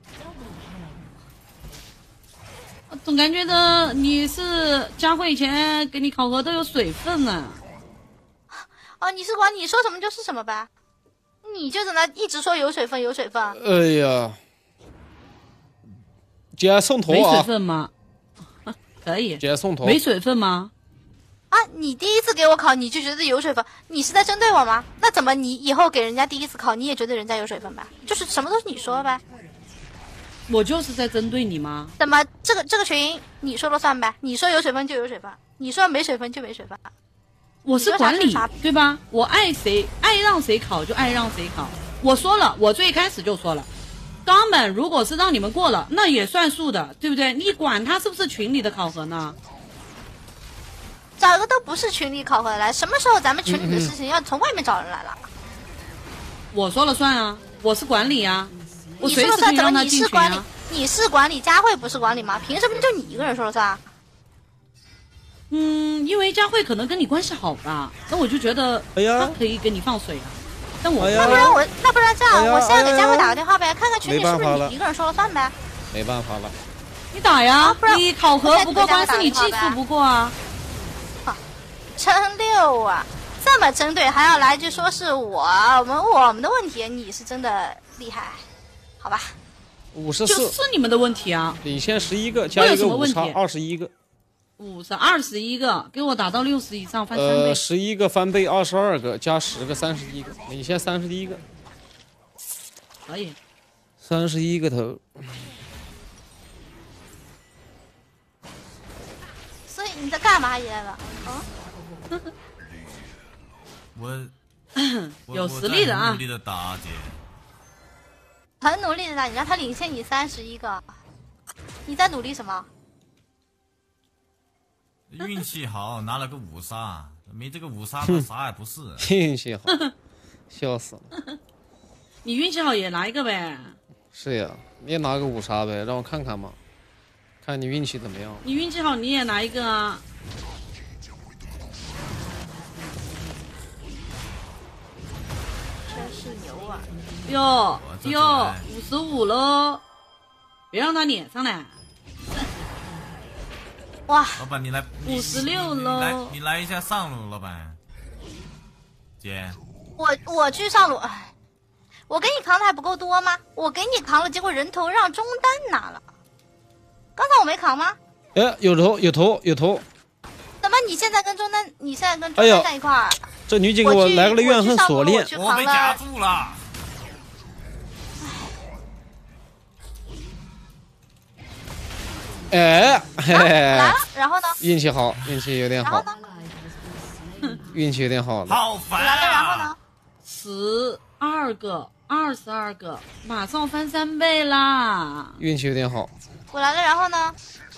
我总感觉的你是佳慧以前给你考核都有水分啊。 哦，你是管你说什么就是什么呗，你就在那一直说有水分有水分。 哎呀，姐送头啊！ 没水分吗？可以。 姐送头。 没水分吗？ 啊，你第一次给我考你就觉得有水分，你是在针对我吗？那怎么你以后给人家第一次考你也觉得人家有水分呗？就是什么都是你说呗。 我就是在针对你吗？ 怎么这个群你说了算呗？你说有水分就有水分，你说没水分就没水分。 我是管理对吧？我爱让谁考就爱让谁考。我说了，我最开始就说了，冈本如果是让你们过了，那也算数的，对不对？你管他是不是群里的考核呢？ 找一个都不是群里考核的来，什么时候咱们群里的事情要从外面找人来了？ 我说了算啊，我是管理啊，我你说了算， 随时可以怎么让他进群你是管理啊。？ 你是管理，佳慧不是管理吗？凭什么就你一个人说了算啊？ 因为佳慧可能跟你关系好吧，那我就觉得哎呀她可以跟你放水啊。但我哎呀那不然这样， 哎呀我现在给佳慧打个电话呗，看看群里是不是没办法了你一个人说了算呗？ 没办法了， 你打呀， 不然你考核不过关是你技术不过啊。 真溜啊！这么针对，还要来句说是我们的问题，你是真的厉害，好吧 54， 就是你们的问题啊。 领先11个，加我有一个5 什么问题杀21个 21个，给我打到60以上翻3倍。 ，11个翻倍22个，加10个31个，领先31个可以。 ，31个头。 所以你在干嘛，爷了？ 我有实力的啊我在很努力的打姐。 很努力的打，你让他领先你31个，你在努力什么？ 运气好，拿了个5杀，没这个5杀，那啥也不是。 运气好，笑死了。 你运气好也来一个呗。 是呀，你也拿个5杀呗，让我看看嘛，看你运气怎么样。 你运气好你也来一个啊。 真是牛啊！ 哟这哟，55喽，别让他撵上来。 哇， 老板，你来 56喽你来一下上路，老板。姐， 我去上路，哎，我给你扛的还不够多吗？我给你扛了，结果人头让中单拿了。刚才我没扛吗？ 哎，有头有头有头， 怎么你现在跟中单哎呦在一块儿？ 这女警给我来了怨恨锁链。 我被夹住了。 哎，嘿嘿， 来了，然后呢？ 运气好，运气有点好， 然后呢？ 运气有点好了。 好烦来了，然后啊！ 呢？ 12个，22个，马上翻3倍啦！ 运气有点好， 我来了，然后呢？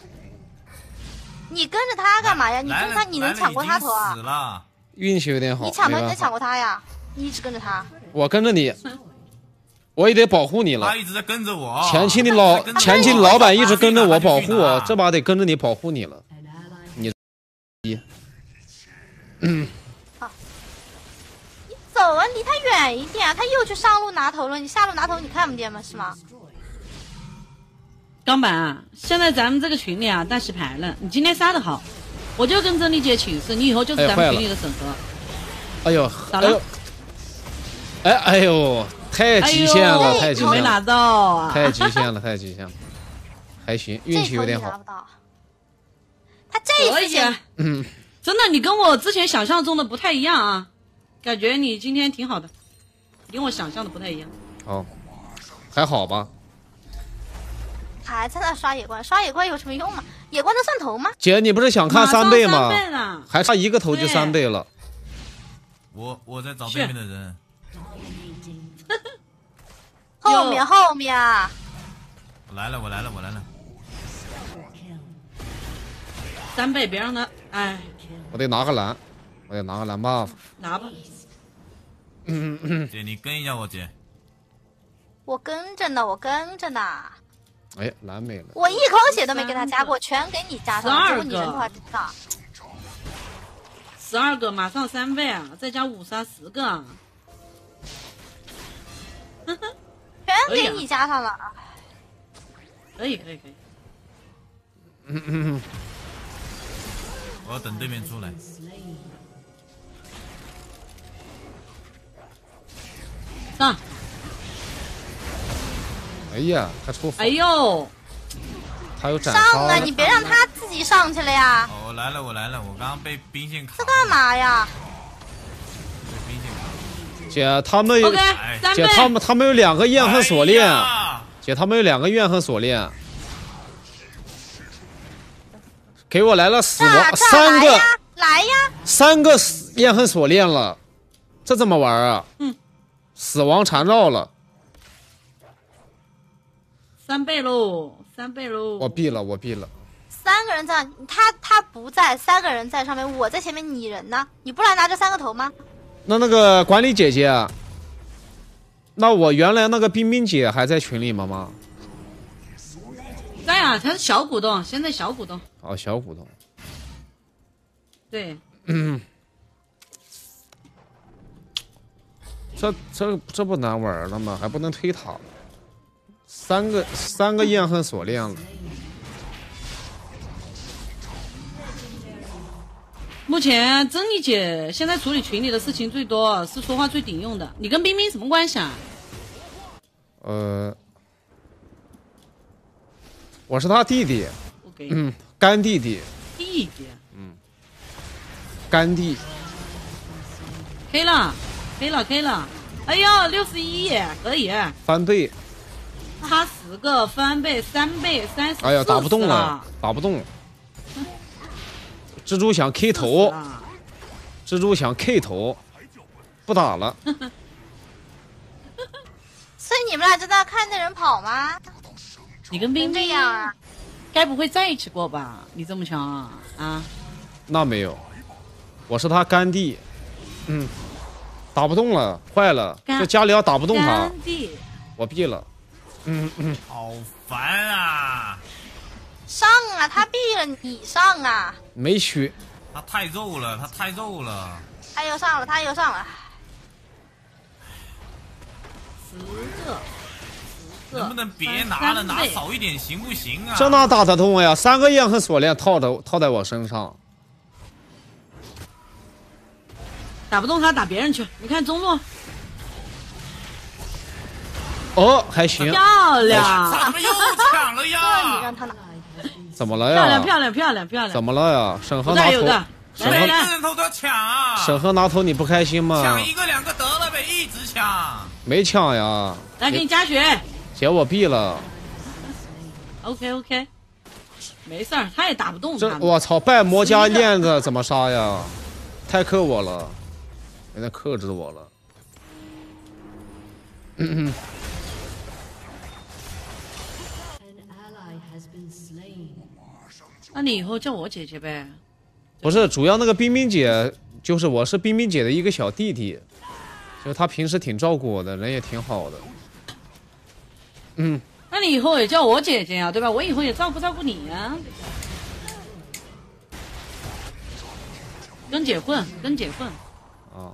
你跟着他干嘛呀？你跟着他，你能抢过他头来了已经啊？ 死了。 运气有点好， 你抢头没办法， 你能抢过他呀？你一直跟着他， 我跟着你，我也得保护你了他。一直在跟着我。 前期的他前期的老板一直跟着我保护他我， 去这把得跟着你保护你了。 走啊，离他远一点啊！他又去上路拿头了，你下路拿头你看不见吗？是吗？ 钢板啊，现在咱们这个群里啊，大洗牌了。你今天杀的好，我就跟珍妮姐请示，你以后就是咱们群里的审核。 哎呦， 咋了？ 哎呦，太极限了， 哎呦没拿太极限了， 到啊！ 太极限了，太极限了，还行，运气有点好这头你拿不。到。 他这一次可以啊，真的，你跟我之前想象中的不太一样啊，感觉你今天挺好的，跟我想象的不太一样。 哦，还好吧？ 还在那刷野怪，刷野怪有什么用吗？野怪能算头吗？ 姐，你不是想看3倍吗？ 马上3倍了， 还差1个头就3倍了。 我在找对面的人。 后面啊！ 我来了。 3倍，别让他，哎， 我得拿个蓝，buff。 拿吧。 姐，你跟一下我姐。 我跟着呢。 哎，蓝没了。 我一口血都没给他加过，全给你加上了，结果你人头还不上。 12个，马上3倍啊，再加5杀10个啊。 全给你加上了。 可以。 我要等对面出来。 上。 哎呀，他出哎呦， 他有斩上啊！ 杀。 你别让他自己上去了呀！ 哦，我来了，我刚刚被兵线卡。 这干嘛呀？ 被兵线卡。 姐，他们有 OK， 3 姐， 倍。 他们有2个怨恨锁链。 哎姐，他们有2个怨恨锁链。给我来了死亡3个， 来呀 ！3个怨恨锁链了，这怎么玩啊？死亡缠绕了。 3倍喽！ 我毙了。 ！3个人在，他不在，3个人在上面，我在前面，你人呢？你不来拿这3个头吗？ 那个管理姐姐，那我原来那个冰冰姐还在群里吗？ 在啊，他是小股东，现在小股东。 哦，小股东。 对。 这不难玩了吗？还不能推塔。3个怨恨锁链了。 目前珍妮姐现在处理群里的事情最多，是说话最顶用的。你跟冰冰什么关系啊？ 我是他弟弟。 OK。 干弟弟。 弟弟。 干弟。 K 了。哎呦，61可以。 翻倍。 他10个翻倍3倍30。 哎呀，打不动了。蜘蛛想 K 头，不打了。 所以你们俩就在看着人跑吗？ 你跟冰冰啊， 该不会在一起过吧？你这么强啊？ 那没有，我是他干弟。打不动了，坏了，这加里奥打不动他。 干弟， 我毙了。 好烦啊！ 上啊，他毙了你上啊！ 没血。 他太肉了。 他又上了。 10个。 能不能别拿了，拿少一点行不行啊？ 这哪打得动呀？3个怨恨锁链套在我身上。 打不动他，打别人去。你看中路。 哦，还行。 漂亮。 怎么又抢了呀？ 你让他拿。 怎么了呀？ 漂亮。 怎么了呀？审核拿头。 每个人头都要抢啊！ 审核拿头，你不开心吗？ 抢1个2个得了呗，一直抢。 没抢呀。 来，给你加血。 姐，我毙了。 OK， 没事儿，他也打不动他。 我操，拜魔加链子怎么杀呀？太克我了，有点克制我了。 那你以后叫我姐姐呗。 不是，主要那个冰冰姐，就是我是冰冰姐的一个小弟弟，就她平时挺照顾我的，人也挺好的。 那你以后也叫我姐姐啊，对吧？我以后也照顾你啊。跟姐混。 啊。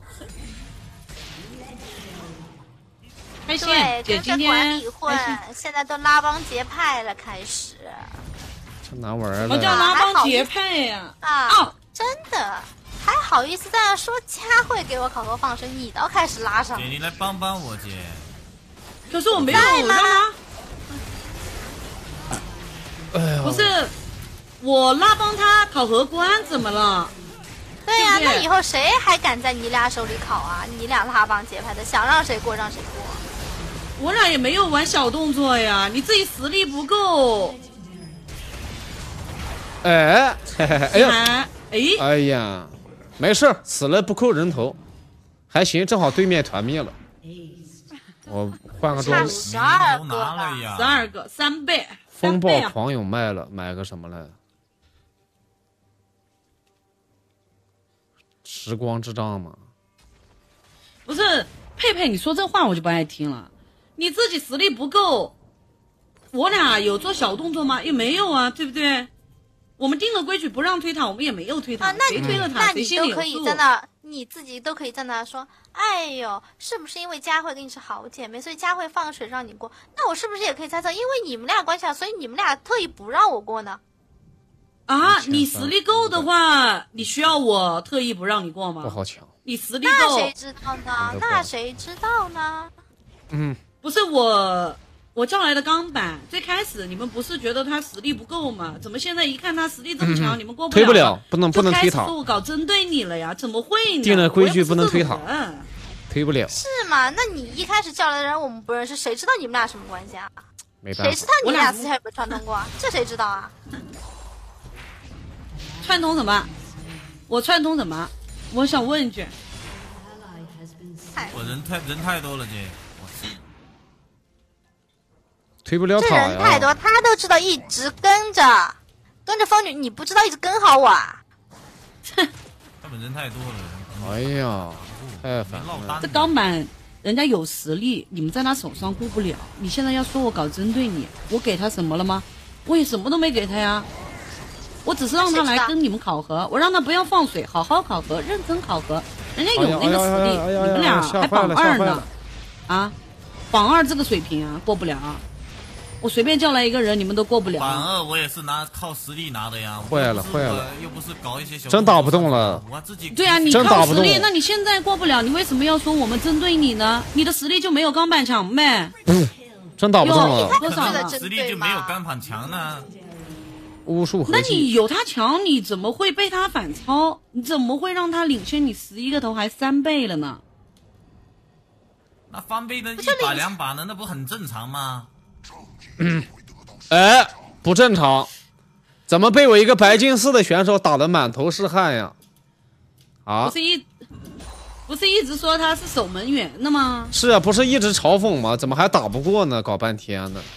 对， 姐今天管理混，现在都拉帮结派了，开始。 这难玩了。 我叫拉帮结派呀！ 真的，还好意思在那说佳慧给我考核放生，你倒开始拉上。 姐，你来帮帮我姐。 可是我没有干嘛？ 哎呀， 不是， 我拉帮他考核关怎么了？ 对呀、 对不对那以后谁还敢在你俩手里考啊？你俩拉帮结派的，想让谁过让谁过。 我俩也没有玩小动作呀，你自己实力不够。 哎，嘿嘿嘿，哎呀， 哎， 哎呀，没事，死了不扣人头，还行，正好对面团灭了。我换个装差备， 12 都拿了呀， 12个3倍， 风暴 3倍啊！ 狂涌卖了，买个什么来？时光之杖嘛。 不是佩佩，你说这话我就不爱听了。你自己实力不够，我俩有做小动作吗？也没有啊，对不对？我们定了规矩不让推塔，我们也没有推塔。 啊，那你谁推了塔，谁那你心里有数都可以在。那，你自己都可以在那说，哎呦，是不是因为佳慧跟你是好姐妹，所以佳慧放水让你过？那我是不是也可以猜测，因为你们俩关系好，所以你们俩特意不让我过呢？ 啊，你实力够的话，你需要我特意不让你过吗？ 我好强。 你实力那够， 谁知道呢？那谁知道呢？ 嗯， 不是我叫来的钢板，最开始你们不是觉得他实力不够吗？怎么现在一看他实力这么强，你们过不推不了，不能推塔。 就开始说我搞针对你了呀？怎么会呢？ 定了规矩不能推塔我又不是这种人推不了， 是吗？那你一开始叫来的人我们不认识，谁知道你们俩什么关系啊？ 没办法谁知道。你们俩私下有没有串通过啊？这谁知道啊？ 串通什么？我串通什么？我想问一句， 我人太多了，这推不了这塔呀。 人太多，他都知道一直跟着风女，你不知道一直跟好我啊？ 他们人太多了， 哎呀，太烦了。 落单。 这钢板人家有实力，你们在他手上过不了。你现在要说我搞针对你，我给他什么了吗？我也什么都没给他呀。我只是让他来跟你们考核，我让他不要放水，好好考核，认真考核。人家有那个实力， 哎呀你们俩还榜2 吓坏呢了， 啊，榜2这个水平啊，过不了啊。我随便叫来一个人，你们都过不了。 榜2我也是靠实力拿的呀， 坏了坏了， 又不是搞一些小， 真打不动了。 我自己对啊，你真打不动靠实力，那你现在过不了，你为什么要说我们针对你呢？你的实力就没有钢板强呗？ 真打不动了， 多少了？ 实力就没有钢板强呢。 巫术合那计。 你有他强，你怎么会被他反超？你怎么会让他领先你11个头，还3倍了呢？ 那翻倍的1把2把的，那不很正常吗？ 哎，不正常，怎么被我一个白金4的选手打得满头是汗呀？啊， 不是一直说他是守门员的吗？ 是啊，不是一直嘲讽吗？怎么还打不过呢？搞半天呢。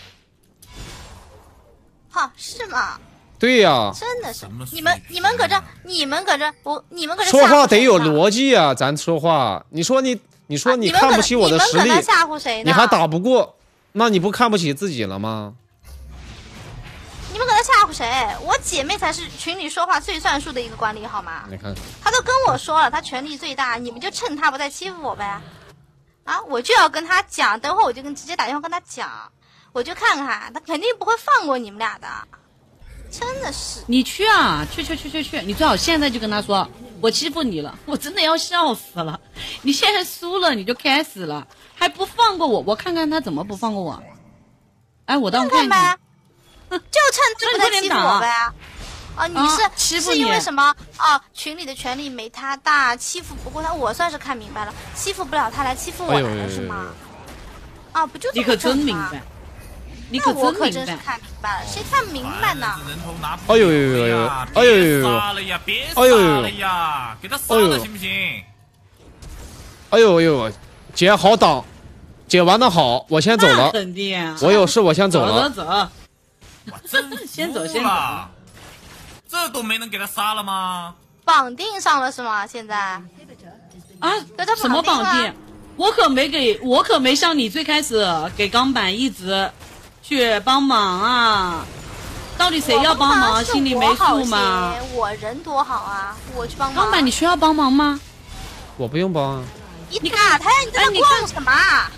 哈，是吗？ 对呀， 真的是什么水你们搁这说话得有吓唬谁呢逻辑啊！咱说话，你说你你们看不起我的实力你们搁那，吓唬谁呢？ 你还打不过，那你不看不起自己了吗？ 你们搁那吓唬谁？我姐妹才是群里说话最算数的一个管理，好吗？ 你看， 她都跟我说了，她权力最大，你们就趁她不在欺负我呗。啊，我就要跟她讲，等会儿我就直接打电话跟她讲，我就看看，她肯定不会放过你们俩的。真的是， 你去啊，去！你最好现在就跟他说，我欺负你了，我真的要笑死了。你现在输了你就开始了，还不放过我，我看看他怎么不放过我。哎，我当看呗，就趁她不在欺负我呗。啊，你是、 欺负你是因为什么啊？群里的权力没他大，欺负不过他，我算是看明白了，欺负不了他来欺负我来了、是吗？啊，不就这么你可真正吗明白，你那我可真明白。 真是看明白了，谁看明白呢？ 人头拿不哎呦呦呦，哎呦呦呦， 杀了呀，别杀了呀，给他杀了行不行？ 哎呦哎呦，姐好挡，姐玩的好，我先走那了， 肯定啊， 我有事我先走了。 走。 我真先走了，这都没能给他杀了吗？ 绑定上了是吗？现在啊给他， 什么绑绑定定？我可没像你最开始给钢板一直去帮忙啊！到底谁要帮忙？心里没数吗？ 我人多好啊，我去帮忙。 钢板，你需要帮忙吗？ 我不用帮啊。 你打他呀！你在那逛什么啊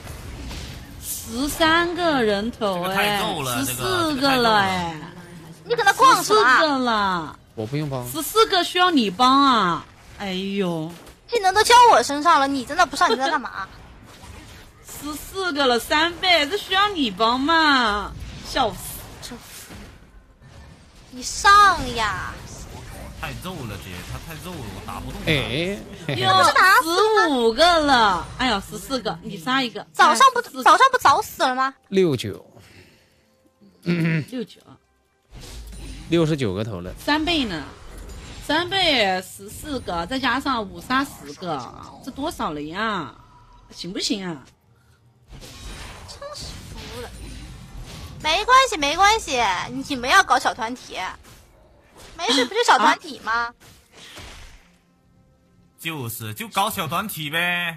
？13个人头哎，14个了哎， 你搁那逛什么 ？14个了， 我不用帮。 14个需要你帮啊！哎呦， 技能都交我身上了，你在那不上，你在干嘛 ？14个了，3倍，这需要你帮吗？笑死！ 你上呀！ 太肉了，姐，他太肉了，我打不动他。 哎，嘿嘿哟，15个了，哎呦，14个，你杀一个。 早上不早死了吗 69， 69个头了。 3倍呢，3倍14个，再加上5杀10个，这多少了呀？行不行啊？ 真是服了。没关系，没关系，你们要搞小团体，没事，不就小团体吗？ 就搞小团体呗。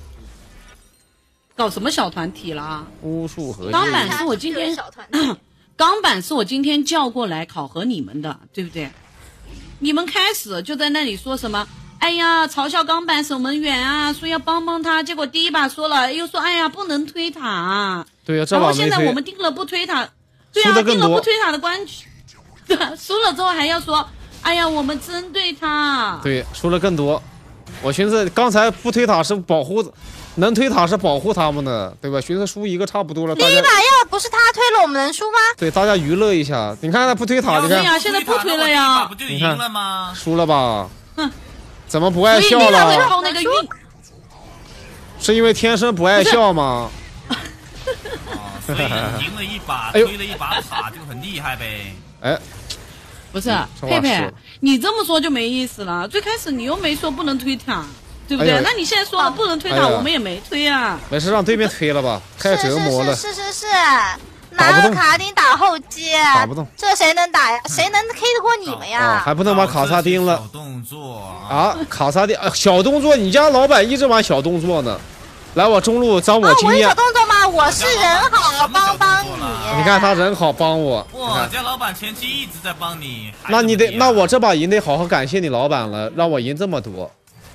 搞什么小团体啦？ 巫术合钢一， 板是我今天小团体钢板是我今天叫过来考核你们的，对不对？你们开始就在那里说什么？哎呀，嘲笑钢板守门员啊，说要帮帮他，结果第一把说了，又说哎呀不能推塔。 对呀，这然把没推后现在我们。定了不推塔，对啊， 输得更多定了不推塔的关系，对啊，输了之后还要说，哎呀，我们针对他。 对，输了更多。我寻思刚才不推塔是保护，能推塔是保护他们的，对吧？寻思输一个差不多了，大家第一把要不是他推了，我们能输吗？ 对大家娱乐一下。你看他不推塔，你看对呀，现在不推了呀不就赢了吗？ 输了吧？ 哼， 怎么不爱笑所以你俩会了？ 靠那个运。 是因为天生不爱笑吗？ 所以赢了一把， 哎呦推了一把塔就很厉害呗。 哎， 不是这话佩佩是， 你这么说就没意思了。最开始你又没说不能推塔，对不对？ 哎呦那你现在说了不能推塔， 哎呀我们也没推啊。 没事，让对面推了吧，太折磨了。 是， 打不动拿个卡丁打后期， 打不动， 这谁能打呀？谁能 K 得过你们啊， 呀？ 还不能把卡萨丁了小动作啊！卡萨丁，小动作，你家老板一直玩小动作呢。来，我中路掌我经验我有小。动作吗？我是人好，帮你。 你看他人好，帮我。 哇，家老板前期一直在帮你。 那你得，那我这把赢得好好感谢你老板了，让我赢这么多。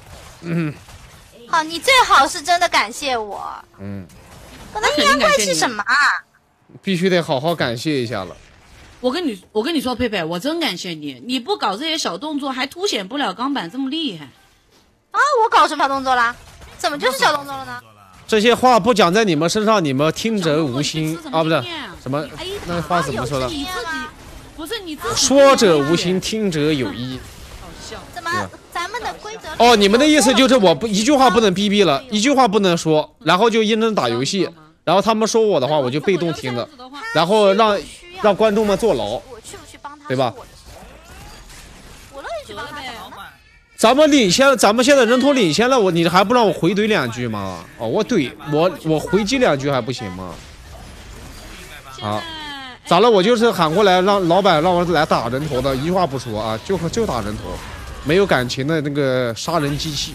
好，你最好是真的感谢我。我能阴阳怪气什么啊？ 必须得好好感谢一下了。 我跟你说，佩佩，我真感谢你，你不搞这些小动作，还凸显不了钢板这么厉害。 啊，我搞什么小动作啦？怎么就是小动作了呢？ 这些话不讲在你们身上，你们听者无心啊，不是经验什么哎那话怎么说的？ 你自己不是你自己说者无心，听者有意。 好笑。 怎么咱们的规则？ 哦，你们的意思就是我不一句话不能逼逼了，一句话不能说，然后就认真打游戏，然后他们说我的话我就被动听了，然后让观众们坐牢， 我去不去帮他？ 对吧？ 我乐意去帮他。 咱们领先，咱们现在人头领先了，你还不让我回怼两句吗？哦，我回击两句还不行吗？啊，咋了？我就是喊过来让老板让我来打人头的，一句话不说啊，就打人头，没有感情的那个杀人机器。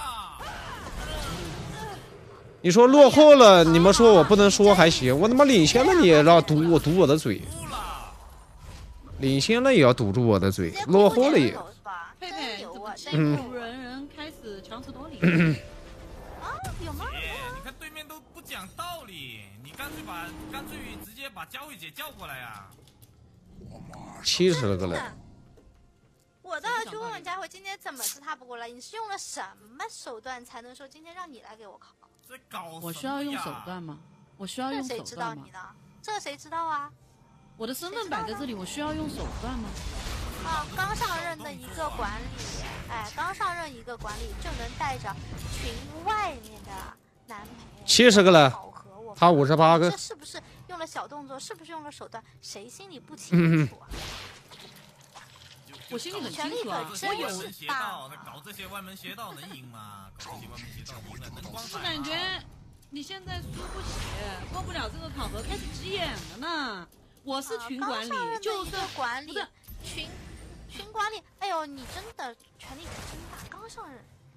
你说落后了，你们说我不能说还行，我他妈领先了你也要堵我的嘴，领先了也要堵住我的嘴，落后了也。 佩佩，古人开始强词夺理。 啊，有吗？ 你看对面都不讲道理，你干脆直接把佳慧姐叫过来呀。 70个了。 我倒要去问问佳慧，今天怎么是他不过来？你是用了什么手段才能说今天让你来给我考？ 这搞我需要用手段吗？我需要用手这谁知道段吗你？呢？这谁知道啊？ 我的身份摆在这里，我需要用手段吗？ 啊，刚上任的一个管理，哎，刚上任一个管理就能带着群外面的男陪 70个了考核我们， 他58个这是不是用了小动作？是不是用了手段？谁心里不清楚啊？ 我心里很清楚啊， 我有我有歪门邪道，搞这些歪门邪道能赢吗？搞这些歪门邪道赢了能光彩吗？ 我感觉你现在输不起，过不了这个考核，开始急眼了呢。我是群管理，就一是个管理不是群管理，哎呦，你真的权力可真大，刚上任。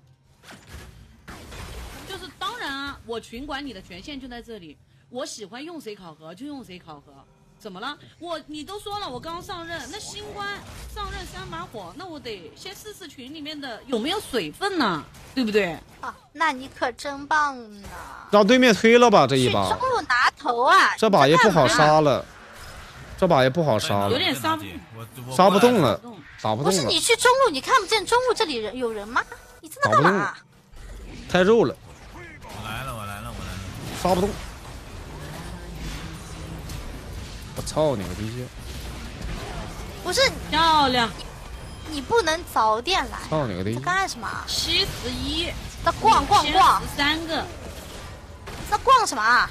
就是当然啊，我群管理的权限就在这里，我喜欢用谁考核就用谁考核。怎么了？你都说了，我刚上任，那新官上任3把火，那我得先试试群里面的有没有水分呢，对不对？ 啊，那你可真棒呢！ 让对面推了吧这一去把， 中路拿头啊！ 这把也不好你在干嘛呀。 杀了，这把也不好杀了， 有点杀不杀不动了， 动打不动了不是你，去中路，你看不见中路这里有人吗？你在那干嘛？ 太肉了， 我来了， 杀不动。我操你个逼！ 不是漂亮， 你不能早点来， 操你个的！ 在干什么？ 71， 在逛， 3个， 在逛什么啊？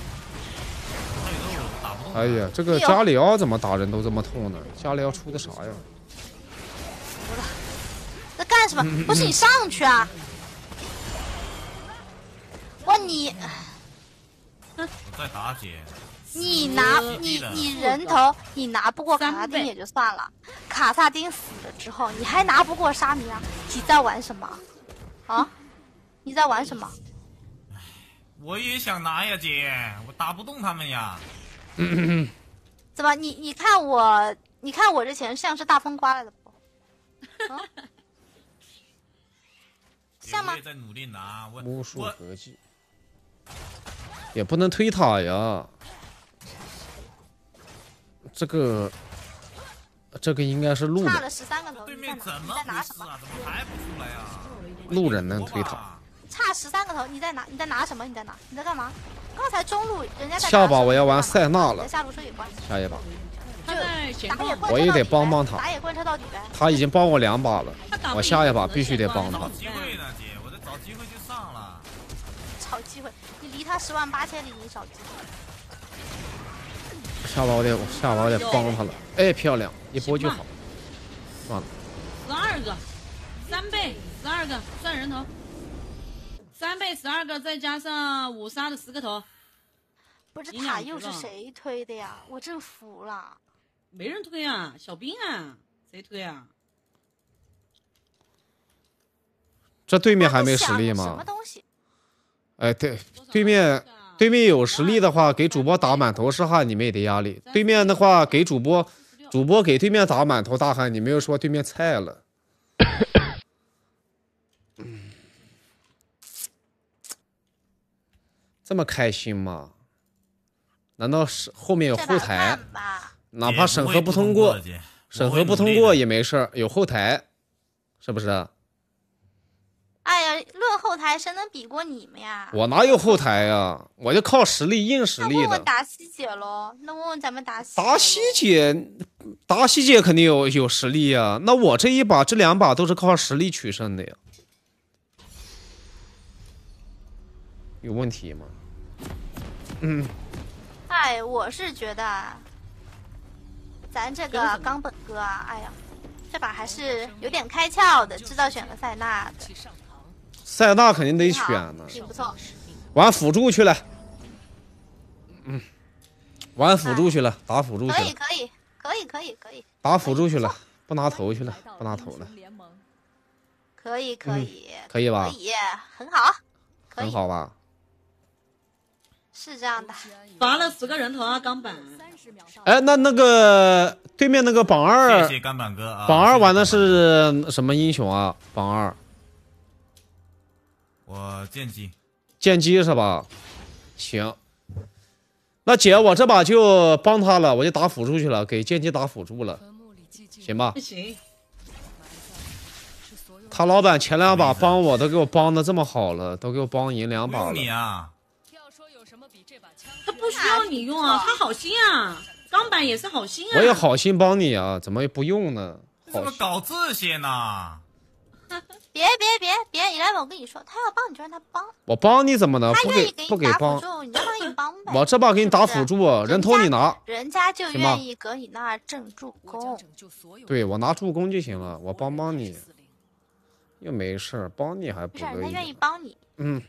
哎呀，这个加里奥怎么打人都这么痛呢？加里奥出的啥呀？ 在干什么？不是你上去啊！哇你！ 我在打姐。 你人头你拿不过卡萨丁也就算了，卡萨丁死了之后你还拿不过沙弥啊？你在玩什么？啊？你在玩什么？ 我也想拿呀，姐，我打不动他们呀。 怎么？你看我这钱像是大风刮来的不？啊？像吗？ 我也在努力拿， 巫术合计也不能推塔呀。这个应该是路人。 差了13个头， 对面怎么你在拿什么？ 怎么还不出来啊？ 路人能推塔。 差13个头，你在拿什么？你在干嘛？刚才中路人家在下把我要玩塞纳了， 下路车也关。 下一把。 他在前方， 我也得帮帮他。 打野贯彻到底呗。 他已经帮我2把了，我下一把必须得帮他。 找机会呢，姐，我在找机会就上了。 找机会，你离他108000里，你找机会。 下把我得帮他了。哎，漂亮，一波就好。算了。 12个，3倍12个，算人头。3倍12个，再加上5杀的10个头。 不是塔又是谁推的呀？我真服了。 没人推啊，小兵啊，谁推啊？ 这对面还没实力吗？ 什么东西？ 哎，对面有实力的话，给主播打满头是汗，你们也得压力。对面的话，给主播给对面打满头大汗，你们又说对面菜了。这么开心吗？难道是后面有后台？哪怕审核不通过，也没事儿，有后台，是不是？ 哎呀，论后台，谁能比过你们呀？ 我哪有后台呀？我就靠实力，硬实力的。 那问问达西姐喽，那问问咱们达西。 达西姐肯定有实力呀。那我这2把都是靠实力取胜的呀。有问题吗？ 哎，我是觉得，咱这个冈本哥啊，哎呀，这把还是有点开窍的，知道选个塞纳的。 塞纳肯定得选呢， 挺不错。 玩辅助去了，玩辅助去了，打辅助去了。 可以。 打辅助去了，不拿头去了， 可以吧？ 可以，很好， 很好吧？ 是这样的， 罚了10个人头啊，冈本。 哎，那个对面那个榜2， 谢谢冈本哥啊。 榜2玩的是什么英雄啊？榜2， 我剑姬是吧？行，那姐我这把就帮他了，我就打辅助去了，给剑姬打辅助了，行吧？ 行。 他老板前2把帮我都给我帮的这么好了，都给我帮赢2把了。 你啊。 他不需要你用啊，他好心啊，冈本也是好心啊。 我也好心帮你啊，怎么不用呢？ 怎么搞这些呢？ 别，你来，我跟你说，他要帮你就让他帮。 我帮你怎么能他愿意给不给帮？ 你就让他帮呗。 我这把给你打辅助，人头你拿。 人家就愿意搁你那儿挣助攻。 对，我拿助攻就行了，我帮你，又没事，帮你还不乐意。 人家愿意帮你。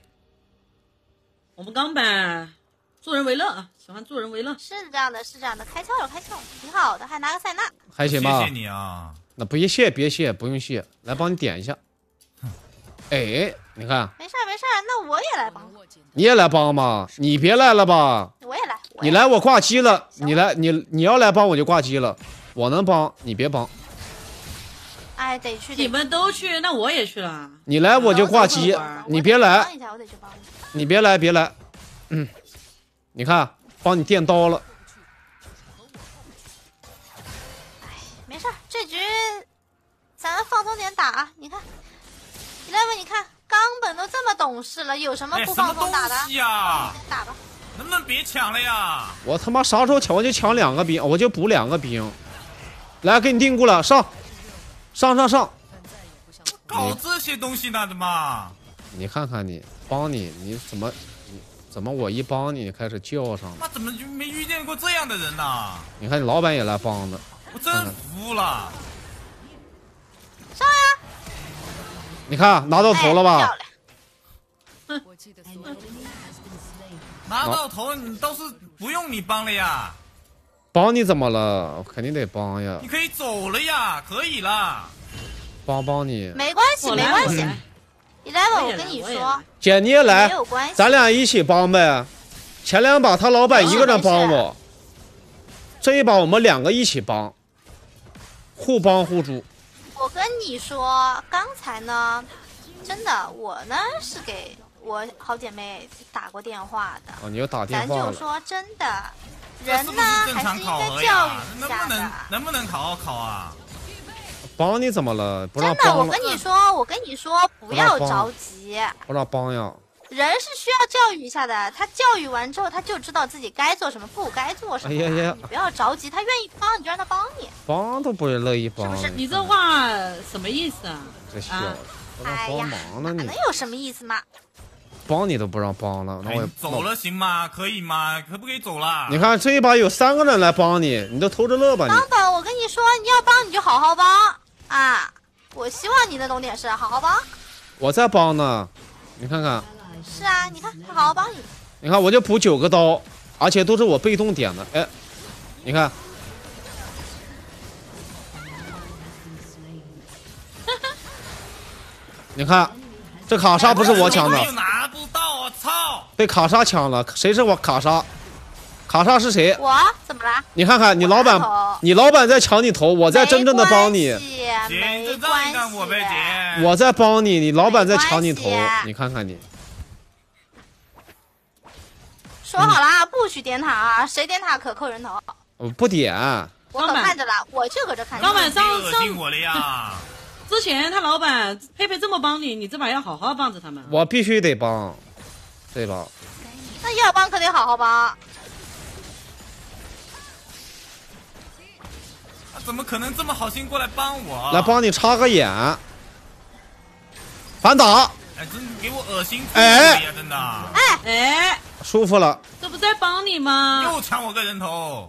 我们冈本助人为乐啊，喜欢助人为乐。 是这样的，开窍了，挺好的，还拿个塞纳， 还行吧？ 谢谢你啊。 那别谢，不用谢，来帮你点一下。哎，你看， 没事，那我也来帮。 你也来帮吗？你别来了吧？ 我也来。 你来我挂机了，你要来帮我就挂机了，我能帮你别帮。 哎，得去。 你们都去，那我也去了。 你来我就挂机，你别来。你别来。你看，帮你垫刀了。 哎，没事，这局咱们放松点打啊！你看，你来问，你看冈本都这么懂事了，有什么不放松打的？打吧。 能不能别抢了呀？ 我他妈啥时候抢？我就抢2个兵，我就补2个兵。 来，给你定过了，上， 搞这些东西呢，怎么？ 你看看你，帮你，你怎么我一帮你，你开始叫上了？ 妈，怎么就没遇见过这样的人呢？ 你看你老板也来帮的， 我真服了。 上呀！ 你看拿到头了吧？ 漂亮。 拿到头，你倒是不用你帮了呀。 帮你怎么了？我肯定得帮呀你，可以走了呀，可以了。 帮你。 没关系，没关系。11，我跟你说， 姐你也来没有关系， 咱俩一起帮呗。前2把他老板一个人帮我，这一把我们2个一起帮，互帮互助。 我跟你说，刚才呢，真的，我呢是给我好姐妹打过电话的。 哦，你又打电咱话了。 就说真的，人呢正常还是应考核该教育呀， 一下的。 能不能考啊？ 帮你怎么了？不真的，我让帮了， 跟你说，不要着急。 不让帮呀。 人是需要教育一下的，他教育完之后，他就知道自己该做什么，不该做什么。 哎呀呀你不要着急，他愿意帮你就让他帮你。 帮都不乐意帮。 是不是你这话什么意思啊？ 这小子，不让帮忙了你能，有什么意思嘛？ 帮你都不让帮了，那我也走了行吗？可以吗？可不可以走了？ 你看这一把有3个人来帮你，你都偷着乐吧你。 帮帮，我跟你说，你要帮你就好好帮啊！我希望你能懂点事，好好帮。 我在帮呢，你看看， 是啊，你看他好好帮你。 你看我就补9个刀，而且都是我被动点的。哎，你看，你看，这卡莎不是我抢的， 又拿不到，我操！ 被卡莎抢了。谁是我卡莎？卡莎是谁？ 我怎么了？ 你看看你老板我拿头， 你老板在抢你头，我在真正的帮你。 姐，这关系， 让一让我呗，姐。 我在帮你，你老板在抢你头没关系， 你看看你。 说好了，不许点塔啊！谁点塔可扣人头。 我不点， 我可看着了，我就搁这看着。 老板别恶心我了呀！ 之前他老板佩佩这么帮你，你这把要好好帮着他们。 我必须得帮，对吧？ 那要帮可得好好帮。 怎么可能这么好心过来帮我？ 来帮你插个眼，反打， 哎，真给我恶心死了呀！真的， 哎， 舒服了。 这不在帮你吗？ 又抢我个人头。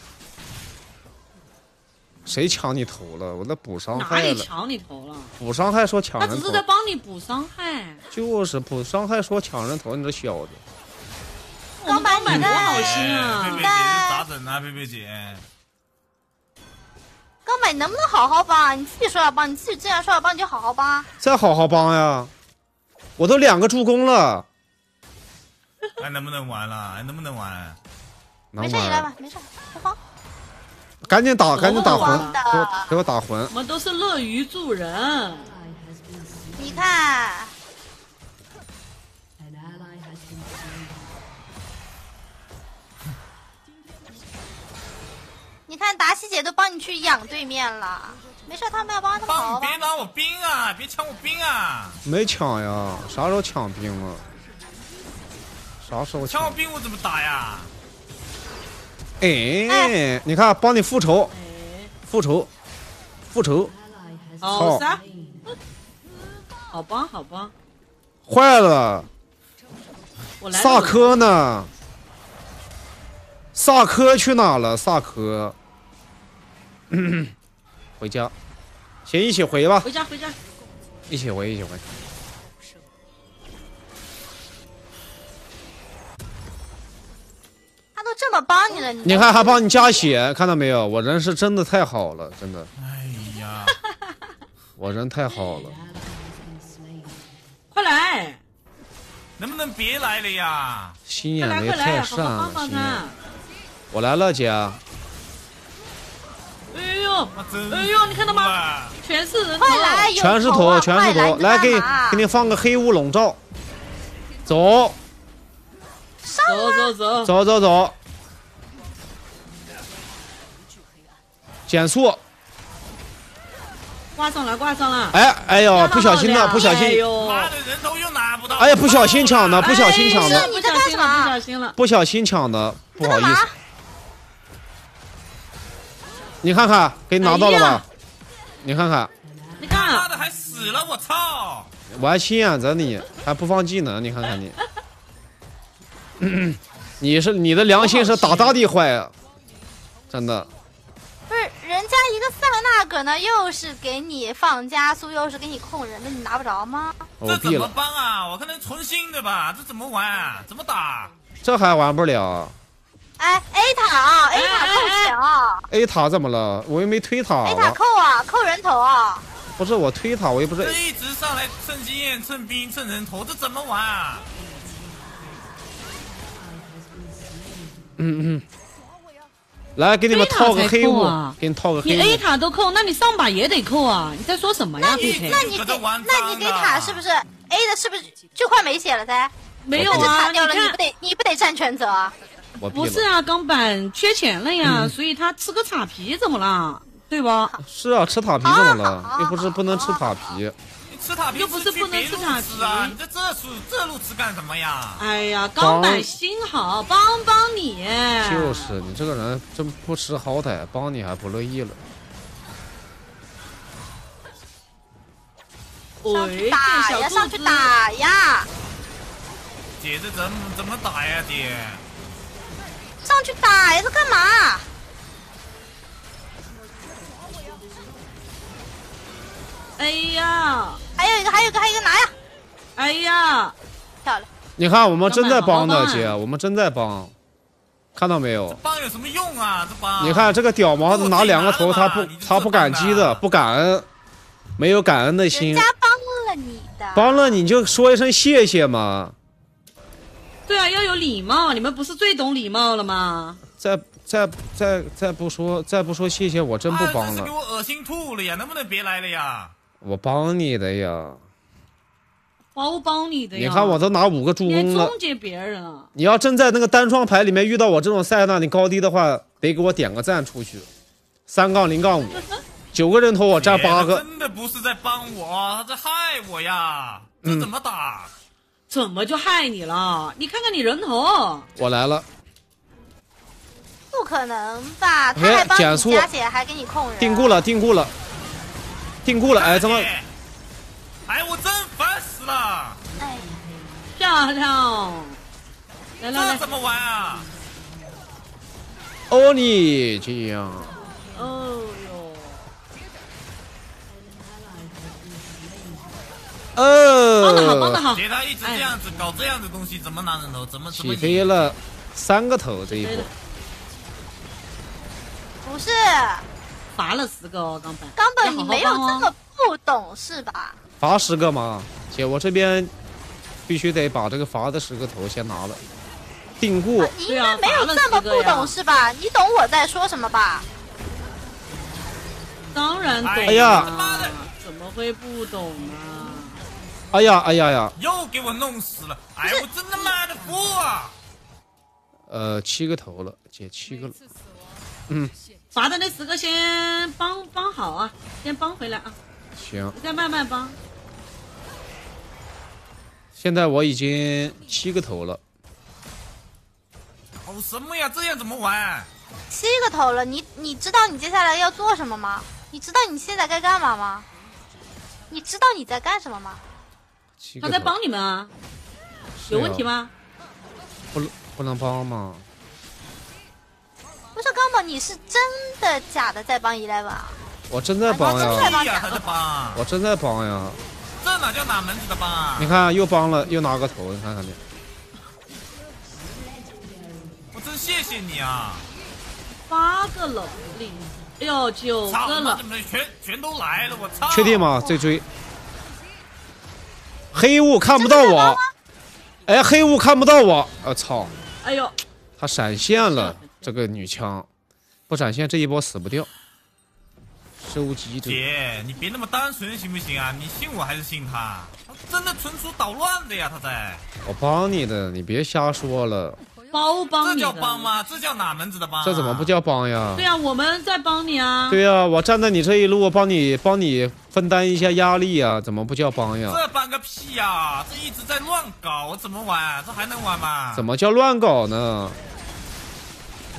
谁抢你头了？我在补伤哪害了。 里抢你头了？ 补伤害说抢人头他只是，在帮你补伤害。 就是补伤害说抢人头，你这小子。 我们老板多好心佩啊！ 佩姐咋整啊？佩佩姐， 高美，你能不能好好帮？你自己说要帮，你自己既然说要帮，你就好好帮。 再好好帮呀！我都2个助攻了， 还能不能玩了？还能不能玩？ 能没事，你来吧玩？， 没事，不慌。 赶紧打，赶紧打魂慌的， 给我打魂我！们都是乐于助人。 你看，你看达西姐都帮你去养对面了，没事，他们要帮他们好好帮别。拿我兵啊！别抢我兵啊！ 没抢呀，啥时候抢兵了？啥时候抢我抢？ 兵我怎么打呀？ 哎，你看，帮你复仇， 哎， 复仇，复仇， 好啥？好帮好帮， 坏了！ 我来了。 萨科呢？萨科去哪了？萨科，回家，先一起回吧， 回家回家。 一起回，一起回。 他都这么帮你了， 你看还帮你加血，看到没有？我人是真的太好了，真的， 哎呀， 我人太好了。 快来， 能不能别来了呀？ 心快来， 眼没快来，好太善了， 好帮帮心眼。 他。 我来了，姐。 哎呦， 那真哎呦，你看到吗？ 吗？ 全是人头。 快来，有全是头， 头啊， 全是头， 快来， 来给你放个黑雾笼罩，走走走走。 走走走，减速， 挂上了，挂上了。 哎呦，不小心了，不小哎心， 呦， 妈的，人头又拿不到。 哎呀，不小心抢的，不小心抢哎的， 不小心了，不小心了。 不小心抢的，不好意思。 你看看，给你拿到了吧？你看看， 你看， 妈的还死了，我操！ 我还牵着你，还不放技能，你看看你，你的良心是大大的坏啊，真的。 不是，人家一个塞纳格呢，又是给你放加速，又是给你控人的，你拿不着吗？ 这怎么我毙了， 帮啊？我看能存心的吧？这怎么玩啊？怎么打？ 这还玩不了。 哎 ，A 塔啊，A 塔扣血啊 A 塔怎么了？我又没推塔。 ，A 塔扣啊，扣人头啊。 不是我推塔，我又不是这一直上来蹭经验、蹭兵、蹭人头，这怎么玩啊？ 来给你们套个黑雾， 啊给你套个黑你雾。 A 塔都扣，那你上把也得扣啊！你在说什么呀，佩佩？ 那你给塔是不是 A 的？是不是就快没血了噻？ 没有那就啊，你塔掉了， 看， 你不得占全责啊？ 我毙了。 不是啊，钢板缺钱了呀，所以他吃个塔皮怎么了？对吧？ 是啊，吃塔皮怎么了？又不是不能吃塔皮。 你吃塔皮又不是不能吃塔皮啊！你在这路吃干什么呀？ 哎呀，钢板心好，帮帮你。 就是你这个人真不识好歹，帮你还不乐意了。 上去打呀，上去打呀！ 姐，这怎么打呀，姐？ 上去打呀，这干嘛？ 哎呀， 还有一个，拿呀！ 哎呀， 漂亮！ 你看，我们真在帮的好棒姐，我们真在帮，看到没有？ 帮有什么用啊？这帮你看这个屌毛子拿两个头，他不感激的，不感恩，没有感恩的心人。家帮了你的， 帮了你就说一声谢谢嘛。 对啊，要有礼貌，你们不是最懂礼貌了吗？ 再不说谢谢，我真不帮了真是给。我恶心吐了呀！能不能别来了呀？ 我帮你的呀。 包帮你的呀。 你看我都拿5个助你还攻了终。结别人啊？ 你要真在那个单双排里面遇到我这种塞纳，你高低的话，得给我点个赞出去。3-0-5， 9个人头我占8个。 真的不是在帮我，他在害我呀！这怎么打？ 怎么就害你了？你看看你人头。 我来了， 不可能吧？他还帮你减速加血，还给你控人。 定固了，定固了，定固了。哎，怎么？ 哎，我真烦死了！ 哎， 漂亮！来来来， 这怎么玩啊？ 哦，你这样。 哦哟，帮得好，帮得好。 姐他一直这样子搞这样的东西，怎么拿人头？怎么起飞了3个头这一波。 不是， 罚了10个哦，钢板。 冈本你没有要好好帮哦这么不懂是吧？ 罚10个嘛，姐，我这边必须得把这个罚的10个头先拿了，定固。 你应该没有这么不懂是吧？你懂我在说什么吧？ 当然懂。 哎呀妈的， 怎么会不懂呢？ 哎呀，哎呀呀！ 又给我弄死了！哎，我真他妈的服啊 ！7个头了，姐7个了。 罚的那10个先帮好啊，先帮回来啊。 行， 你再慢慢帮。 现在我已经7个头了。 搞什么呀？这样怎么玩 ？7个头了，你知道你接下来要做什么吗？你知道你现在该干嘛吗？你知道你在干什么吗？ 他在帮你们啊，有问题吗？ 不能帮吗？ 不是刚宝，你是真的假的在帮11啊？ 我真在帮呀！ 他在帮， 我真在帮呀！ 这哪叫哪门子的帮啊？ 你看又帮了，又拿个头，你看看你。 我真谢谢你啊 ！8个了，哎呦9个了， 怎么全都来了？我操！ 确定吗？这追。黑雾看不到我，哎，黑雾看不到我，操！ 哎呦， 他闪现了，这个女枪，不闪现这一波死不掉。收集者， 姐，你别那么单纯行不行啊？你信我还是信他？他真的纯属捣乱的呀！他在。 我帮你的，你别瞎说了。 帮你的， 这叫帮吗？这叫哪门子的帮？ 这怎么不叫帮呀？ 对呀，我们在帮你啊。 对呀，我站在你这一路，帮你分担一下压力啊，怎么不叫帮呀？ 这帮个屁呀！这一直在乱搞，我怎么玩？这还能玩吗？ 怎么叫乱搞呢？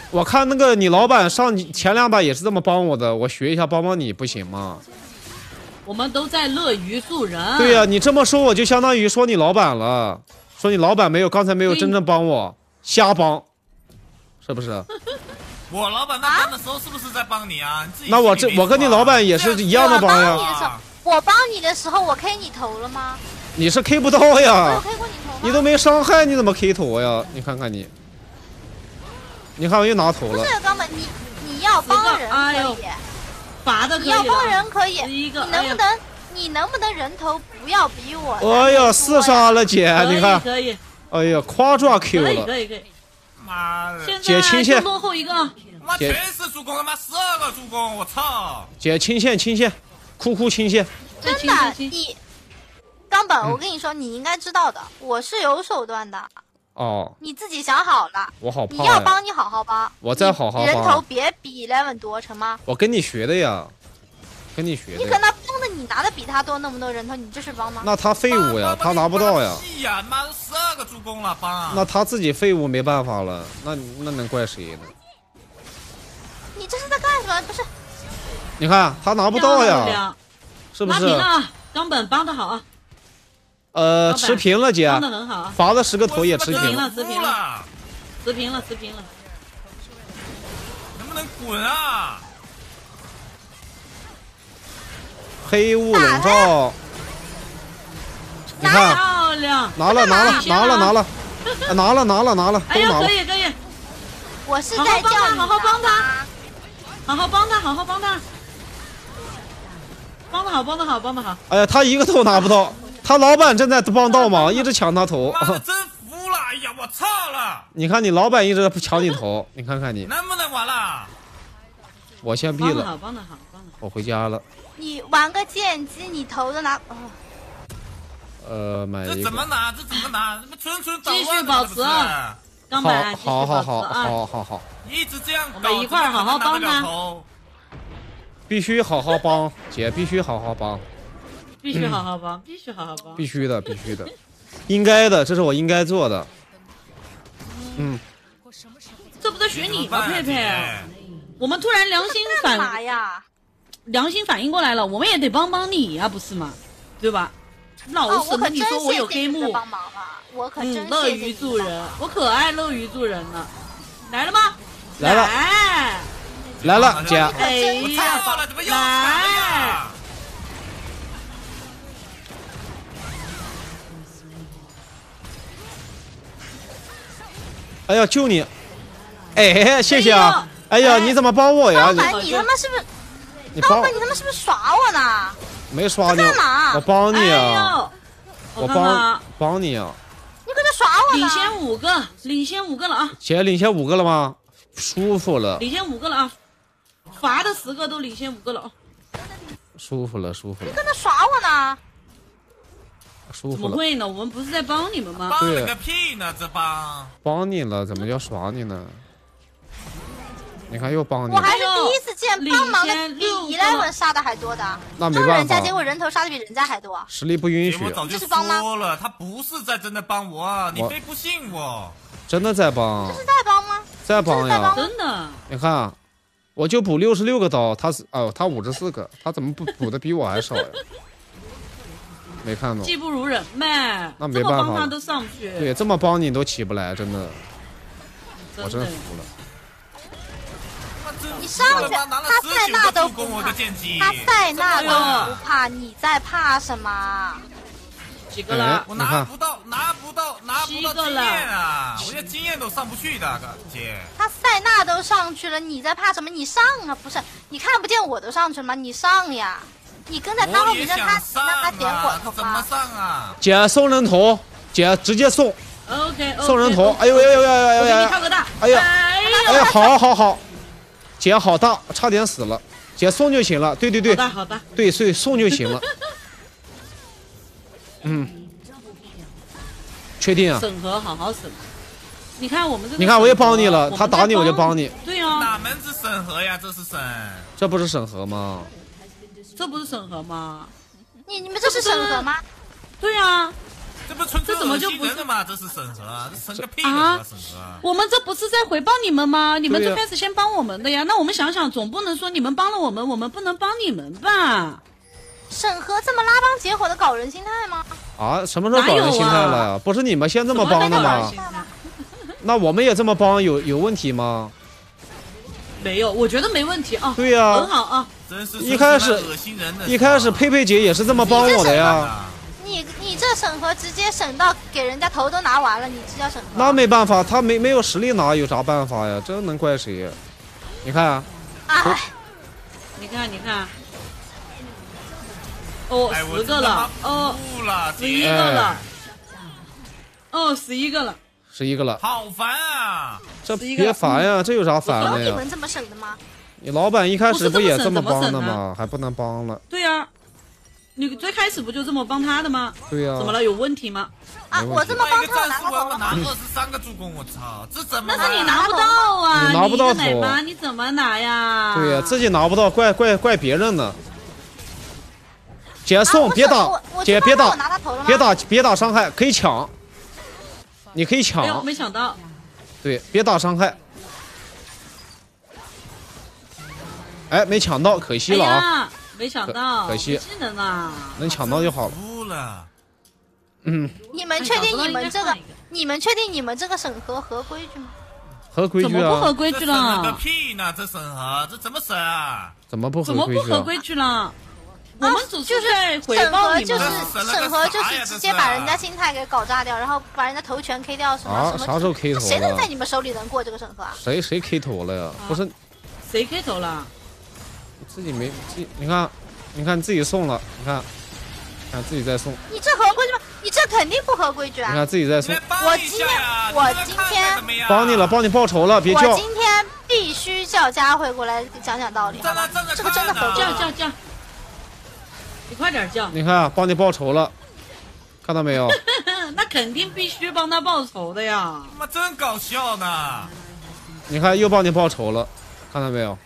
我看那个你老板上前2把也是这么帮我的，我学一下帮帮你不行吗？ 我们都在乐于助人。 对呀、你这么说我就相当于说你老板了，说你老板刚才没有真正帮我，瞎帮，是不是？ 我老板那帮的时候是不是在帮你啊？你自己那我心里没数啊跟你老板也是一样的帮我帮呀。 你的时候，我帮你的时候，我 K 你头了吗？ 你是 K 不到我有呀， K 过你头吗？ 你都没伤害，你怎么 K 头呀？你看看你，你看我又拿头了。 不是，刚本你要帮人哎呦可以， 罚的可以了。 你要帮人可以， 第一个你能不能人头不要比我？ 哎呀，4杀了姐， 可以你看， 可以哎呀，夸抓 Q 可以了。 可以可以。 妈的， 现在就姐清线落后一个。 妈全是助攻，他妈12个助攻，我操！ 姐清线，哭清线。 真的，你冈本，我跟你说，你应该知道的，我是有手段的。 哦， 你自己想好了， 我好怕你要呀。 帮你好好帮， 我再好好帮人头别比 Eleven 多，成吗？ 我跟你学的呀，跟你学的呀。 你可能帮的你拿的比他多那么多人头，你这是帮吗？ 那他废物呀，他拿不到呀。 屁呀，妈12个助攻了，帮。 那他自己废物没办法了，那能怪谁呢？ 你这是在干什么？不是， 你看他拿不到呀，是不是？ 拉平了，冈本帮的好啊。 持平了姐， 帮的很好啊。 罚了10个头也持持平了。 持平了，持平了。 能不能滚啊？ 黑雾笼罩，你看漂亮。 拿了， 哎呦， 都拿了。 可以可以， 我是在叫你好好帮他拿好好帮他。帮的好。 哎呀，他一个头拿不到，他老板正在帮倒忙，一直抢他头。 妈的，真服了！哎呀，我操了！ 你看你老板一直抢你头，你看看你， 能不能玩了？ 我先闭了， 帮的好。 我回家了。 你玩个剑姬，你头都拿。 买一个。 这怎么拿？这么纯捣继续乱保持啊！冈本， 好， 一直这样搞， 我们一块儿好好帮他。 必须好好帮姐，必须好好帮， 必须好好帮。 必须的，应该的，这是我应该做的。 这不在学你吗，佩佩？ 姐我们突然干嘛呀？ 良心反应过来了，我们也得帮帮你呀，不是吗？对吧？老我可是跟你说真我有黑幕谢谢你的，帮忙了，我可真乐于谢谢你的助人帮忙， 我可爱乐于助人了。来了吗？ 来了来了，姐， 哎我呀， 操了，怎么又惨了呀？ 哎呀，救你！哎，谢谢啊！哎呀，你怎么帮我呀？ 老板，你他妈是不是？ 你帮老板，你他妈是不是耍我呢？ 没刷你？ 干嘛我帮你哎啊！ 呦， 我看看帮你啊！ 你搁这耍我呢？ 领先5个了啊！ 姐领先5个了吗？舒服了， 领先5个了啊！罚的10个都领先5个了啊！ 舒服了， 你搁这耍我呢？ 怎舒服了。 么会呢？我们不是在帮你们吗？ 帮了个屁呢，这帮！ 帮你了，怎么叫耍你呢？你看又帮你了， 我还是第一次见帮忙的比领先 11杀的还多的， 那没办法救人家，结果人头杀的比人家还多。 实力不允许我，早就这是帮吗说了，他不是在真的帮我啊，你我非不信我。 真的在帮这，是在帮吗？ 在帮呀这是在帮！ 真的， 你看，我就补66个刀，他54个，他怎么补的比我还少呀？没看懂。 技不如人呗。 那没办法这么帮他都上去。 对，这么帮你都起不来，真的，我真的服了。 你上去，他塞纳都不怕，他塞纳都不怕，你在怕什么？ 几个了？ 我拿不到经 7个验了啊！我连经验都上不去的，姐。 他塞纳都上去了，你在怕什么？你上啊！不是，你看不见我都上去了吗？你上呀！你跟在他后面，让他点火头怎么吗？ 上啊？ 姐送人头，姐直接送 OK， 送人头。哎呦呦呦呦呦我给你呦！ 跳个大。 哎呀哎哎呀，好，姐好大，差点死了。姐送就行了，对， 好的。 对，所以送就行了。确定啊？ 审核好好审。你看我们这个， 你看我也帮你了，他打你我就帮你， 对啊， 哪门子审核呀？这是审。 这不是审核吗？ 这不是审核吗？ 你们这是审核吗？ 对啊， 这不纯粹这怎么恶就不是心人的吗？这是审核啊，这审个屁的审核啊！ 我们这不是在回报你们吗？你们对呀最开始先帮我们的呀，那我们想想，总不能说你们帮了我们，我们不能帮你们吧？ 审核这么拉帮结伙的搞人心态吗？ 啊，什么时候搞人心态了呀？不是你们先这么帮的吗？那我们也这么帮，有问题吗？ 没有，我觉得没问题啊。 对呀很好啊。 真是一开始恶心人的， 一开始佩佩姐也是这么帮我的呀。 你这审核直接审到给人家头都拿完了，你这叫审核？ 那没办法，他没有实力拿，有啥办法呀？这能怪谁呀？你看啊， 哎， 你看，哦哎， ，10个了，哦，11个了，哦，11个了 ，11个了， 好烦啊！ 这别烦呀，这有啥烦的呀？ 有你们这么审的吗？ 你老板一开始不也这么帮的不是这么审吗？还不能帮了？ 对呀，你最开始不就这么帮他的吗？ 对呀。 怎么了？有问题吗？ 啊， 没问题我这么帮他， 一个战拿个头了士我要拿吗？ 23个助攻，我操，这怎么玩？ 但是你拿不到啊， 你拿不到头一个奶妈你怎么拿呀？ 对呀，自己拿不到，怪别人呢。姐送，别打，姐别打，别打伤害，可以抢，你可以抢。 哎呦，没想到。 对，别打伤害。哎，没抢到，可惜了啊！ 哎呀，没想到， 可惜技能啊， 能抢到就好了。 服了。 你们确定你们这个？你们确定你们这个审核合规矩吗？ 合规矩怎么不合啊？ 规矩这审了个了？ 屁呢！这审核这怎么审啊？ 怎么不怎么合规矩啊？ 不合规矩了？我们只是在回审报你们核就是们审核就是直接把人家心态给搞炸掉，然后把人家头全 K 掉，什么啊什么？ 啥时候 K 头了谁能在你们手里能过这个审核啊？ 谁 K 头了呀？不是谁开头了？ 自己没自己，你看自己送了，你看自己在送， 你这合规矩吗？你这肯定不合规矩你啊！ 看自己在送你来，帮一下呀！ 我你来今看看天怎么样帮你了，帮你报仇了，别我叫。 今天必须叫佳慧过来讲讲道理，好吧站那？站着这个真的看呢合规吗？ 叫，你快点叫。 你看，帮你报仇了，看到没有？ 那肯定必须帮他报仇的呀。 他妈真搞笑呢！ 你看又帮你报仇了，看到没有？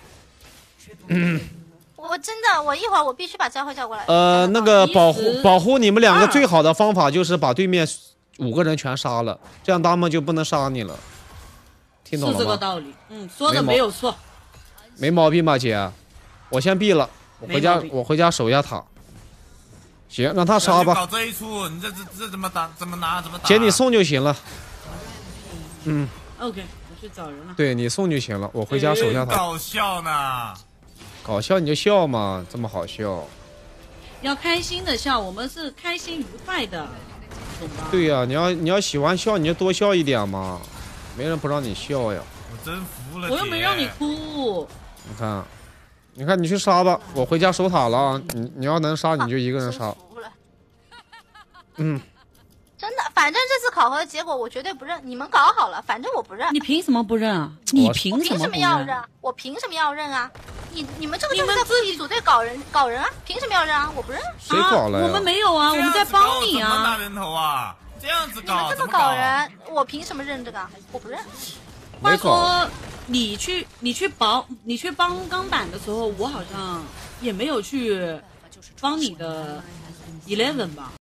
我真的，我一会儿我必须把佳慧叫过来。 那个保 12 护你们两个最好的方法就是把对面5个人全杀了，这样他们就不能杀你了。听懂是这个了吗？ 道理，说的没有错。 没毛病吧，姐？我先闭了， 没毛病我回家守一下塔。行，让他杀吧。 搞这一出，你这怎么打？怎么拿？怎么打？ 姐，你送就行了。 OK，我去找人了。 对你送就行了，我回家守一下塔。 搞笑呢！ 搞笑你就笑嘛，这么好笑。 要开心的笑，我们是开心愉快的，懂吧？ 对呀、你要喜欢笑，你就多笑一点嘛，没人不让你笑呀。 我真服了， 我又没让你姐哭。 你看，你去杀吧，我回家守塔了啊。你要能杀，你就一个人杀。 真服了嗯， 真的，反正这次考核的结果我绝对不认，你们搞好了，反正我不认。 你凭什么不认啊？你凭什凭什么不认？ 么要认？我凭什么要认啊？你们这个就是在你们自自己组队搞人啊！凭什么要认啊？我不认。 谁搞了呀？ 我们没有啊，我这样们在子搞帮你怎么拿啊。 人头啊？这样子你搞， 们这么怎么搞人，我凭什么认这个？我不认。 话没搞。 说，你去帮钢板的时候，我好像也没有去帮你的 11吧。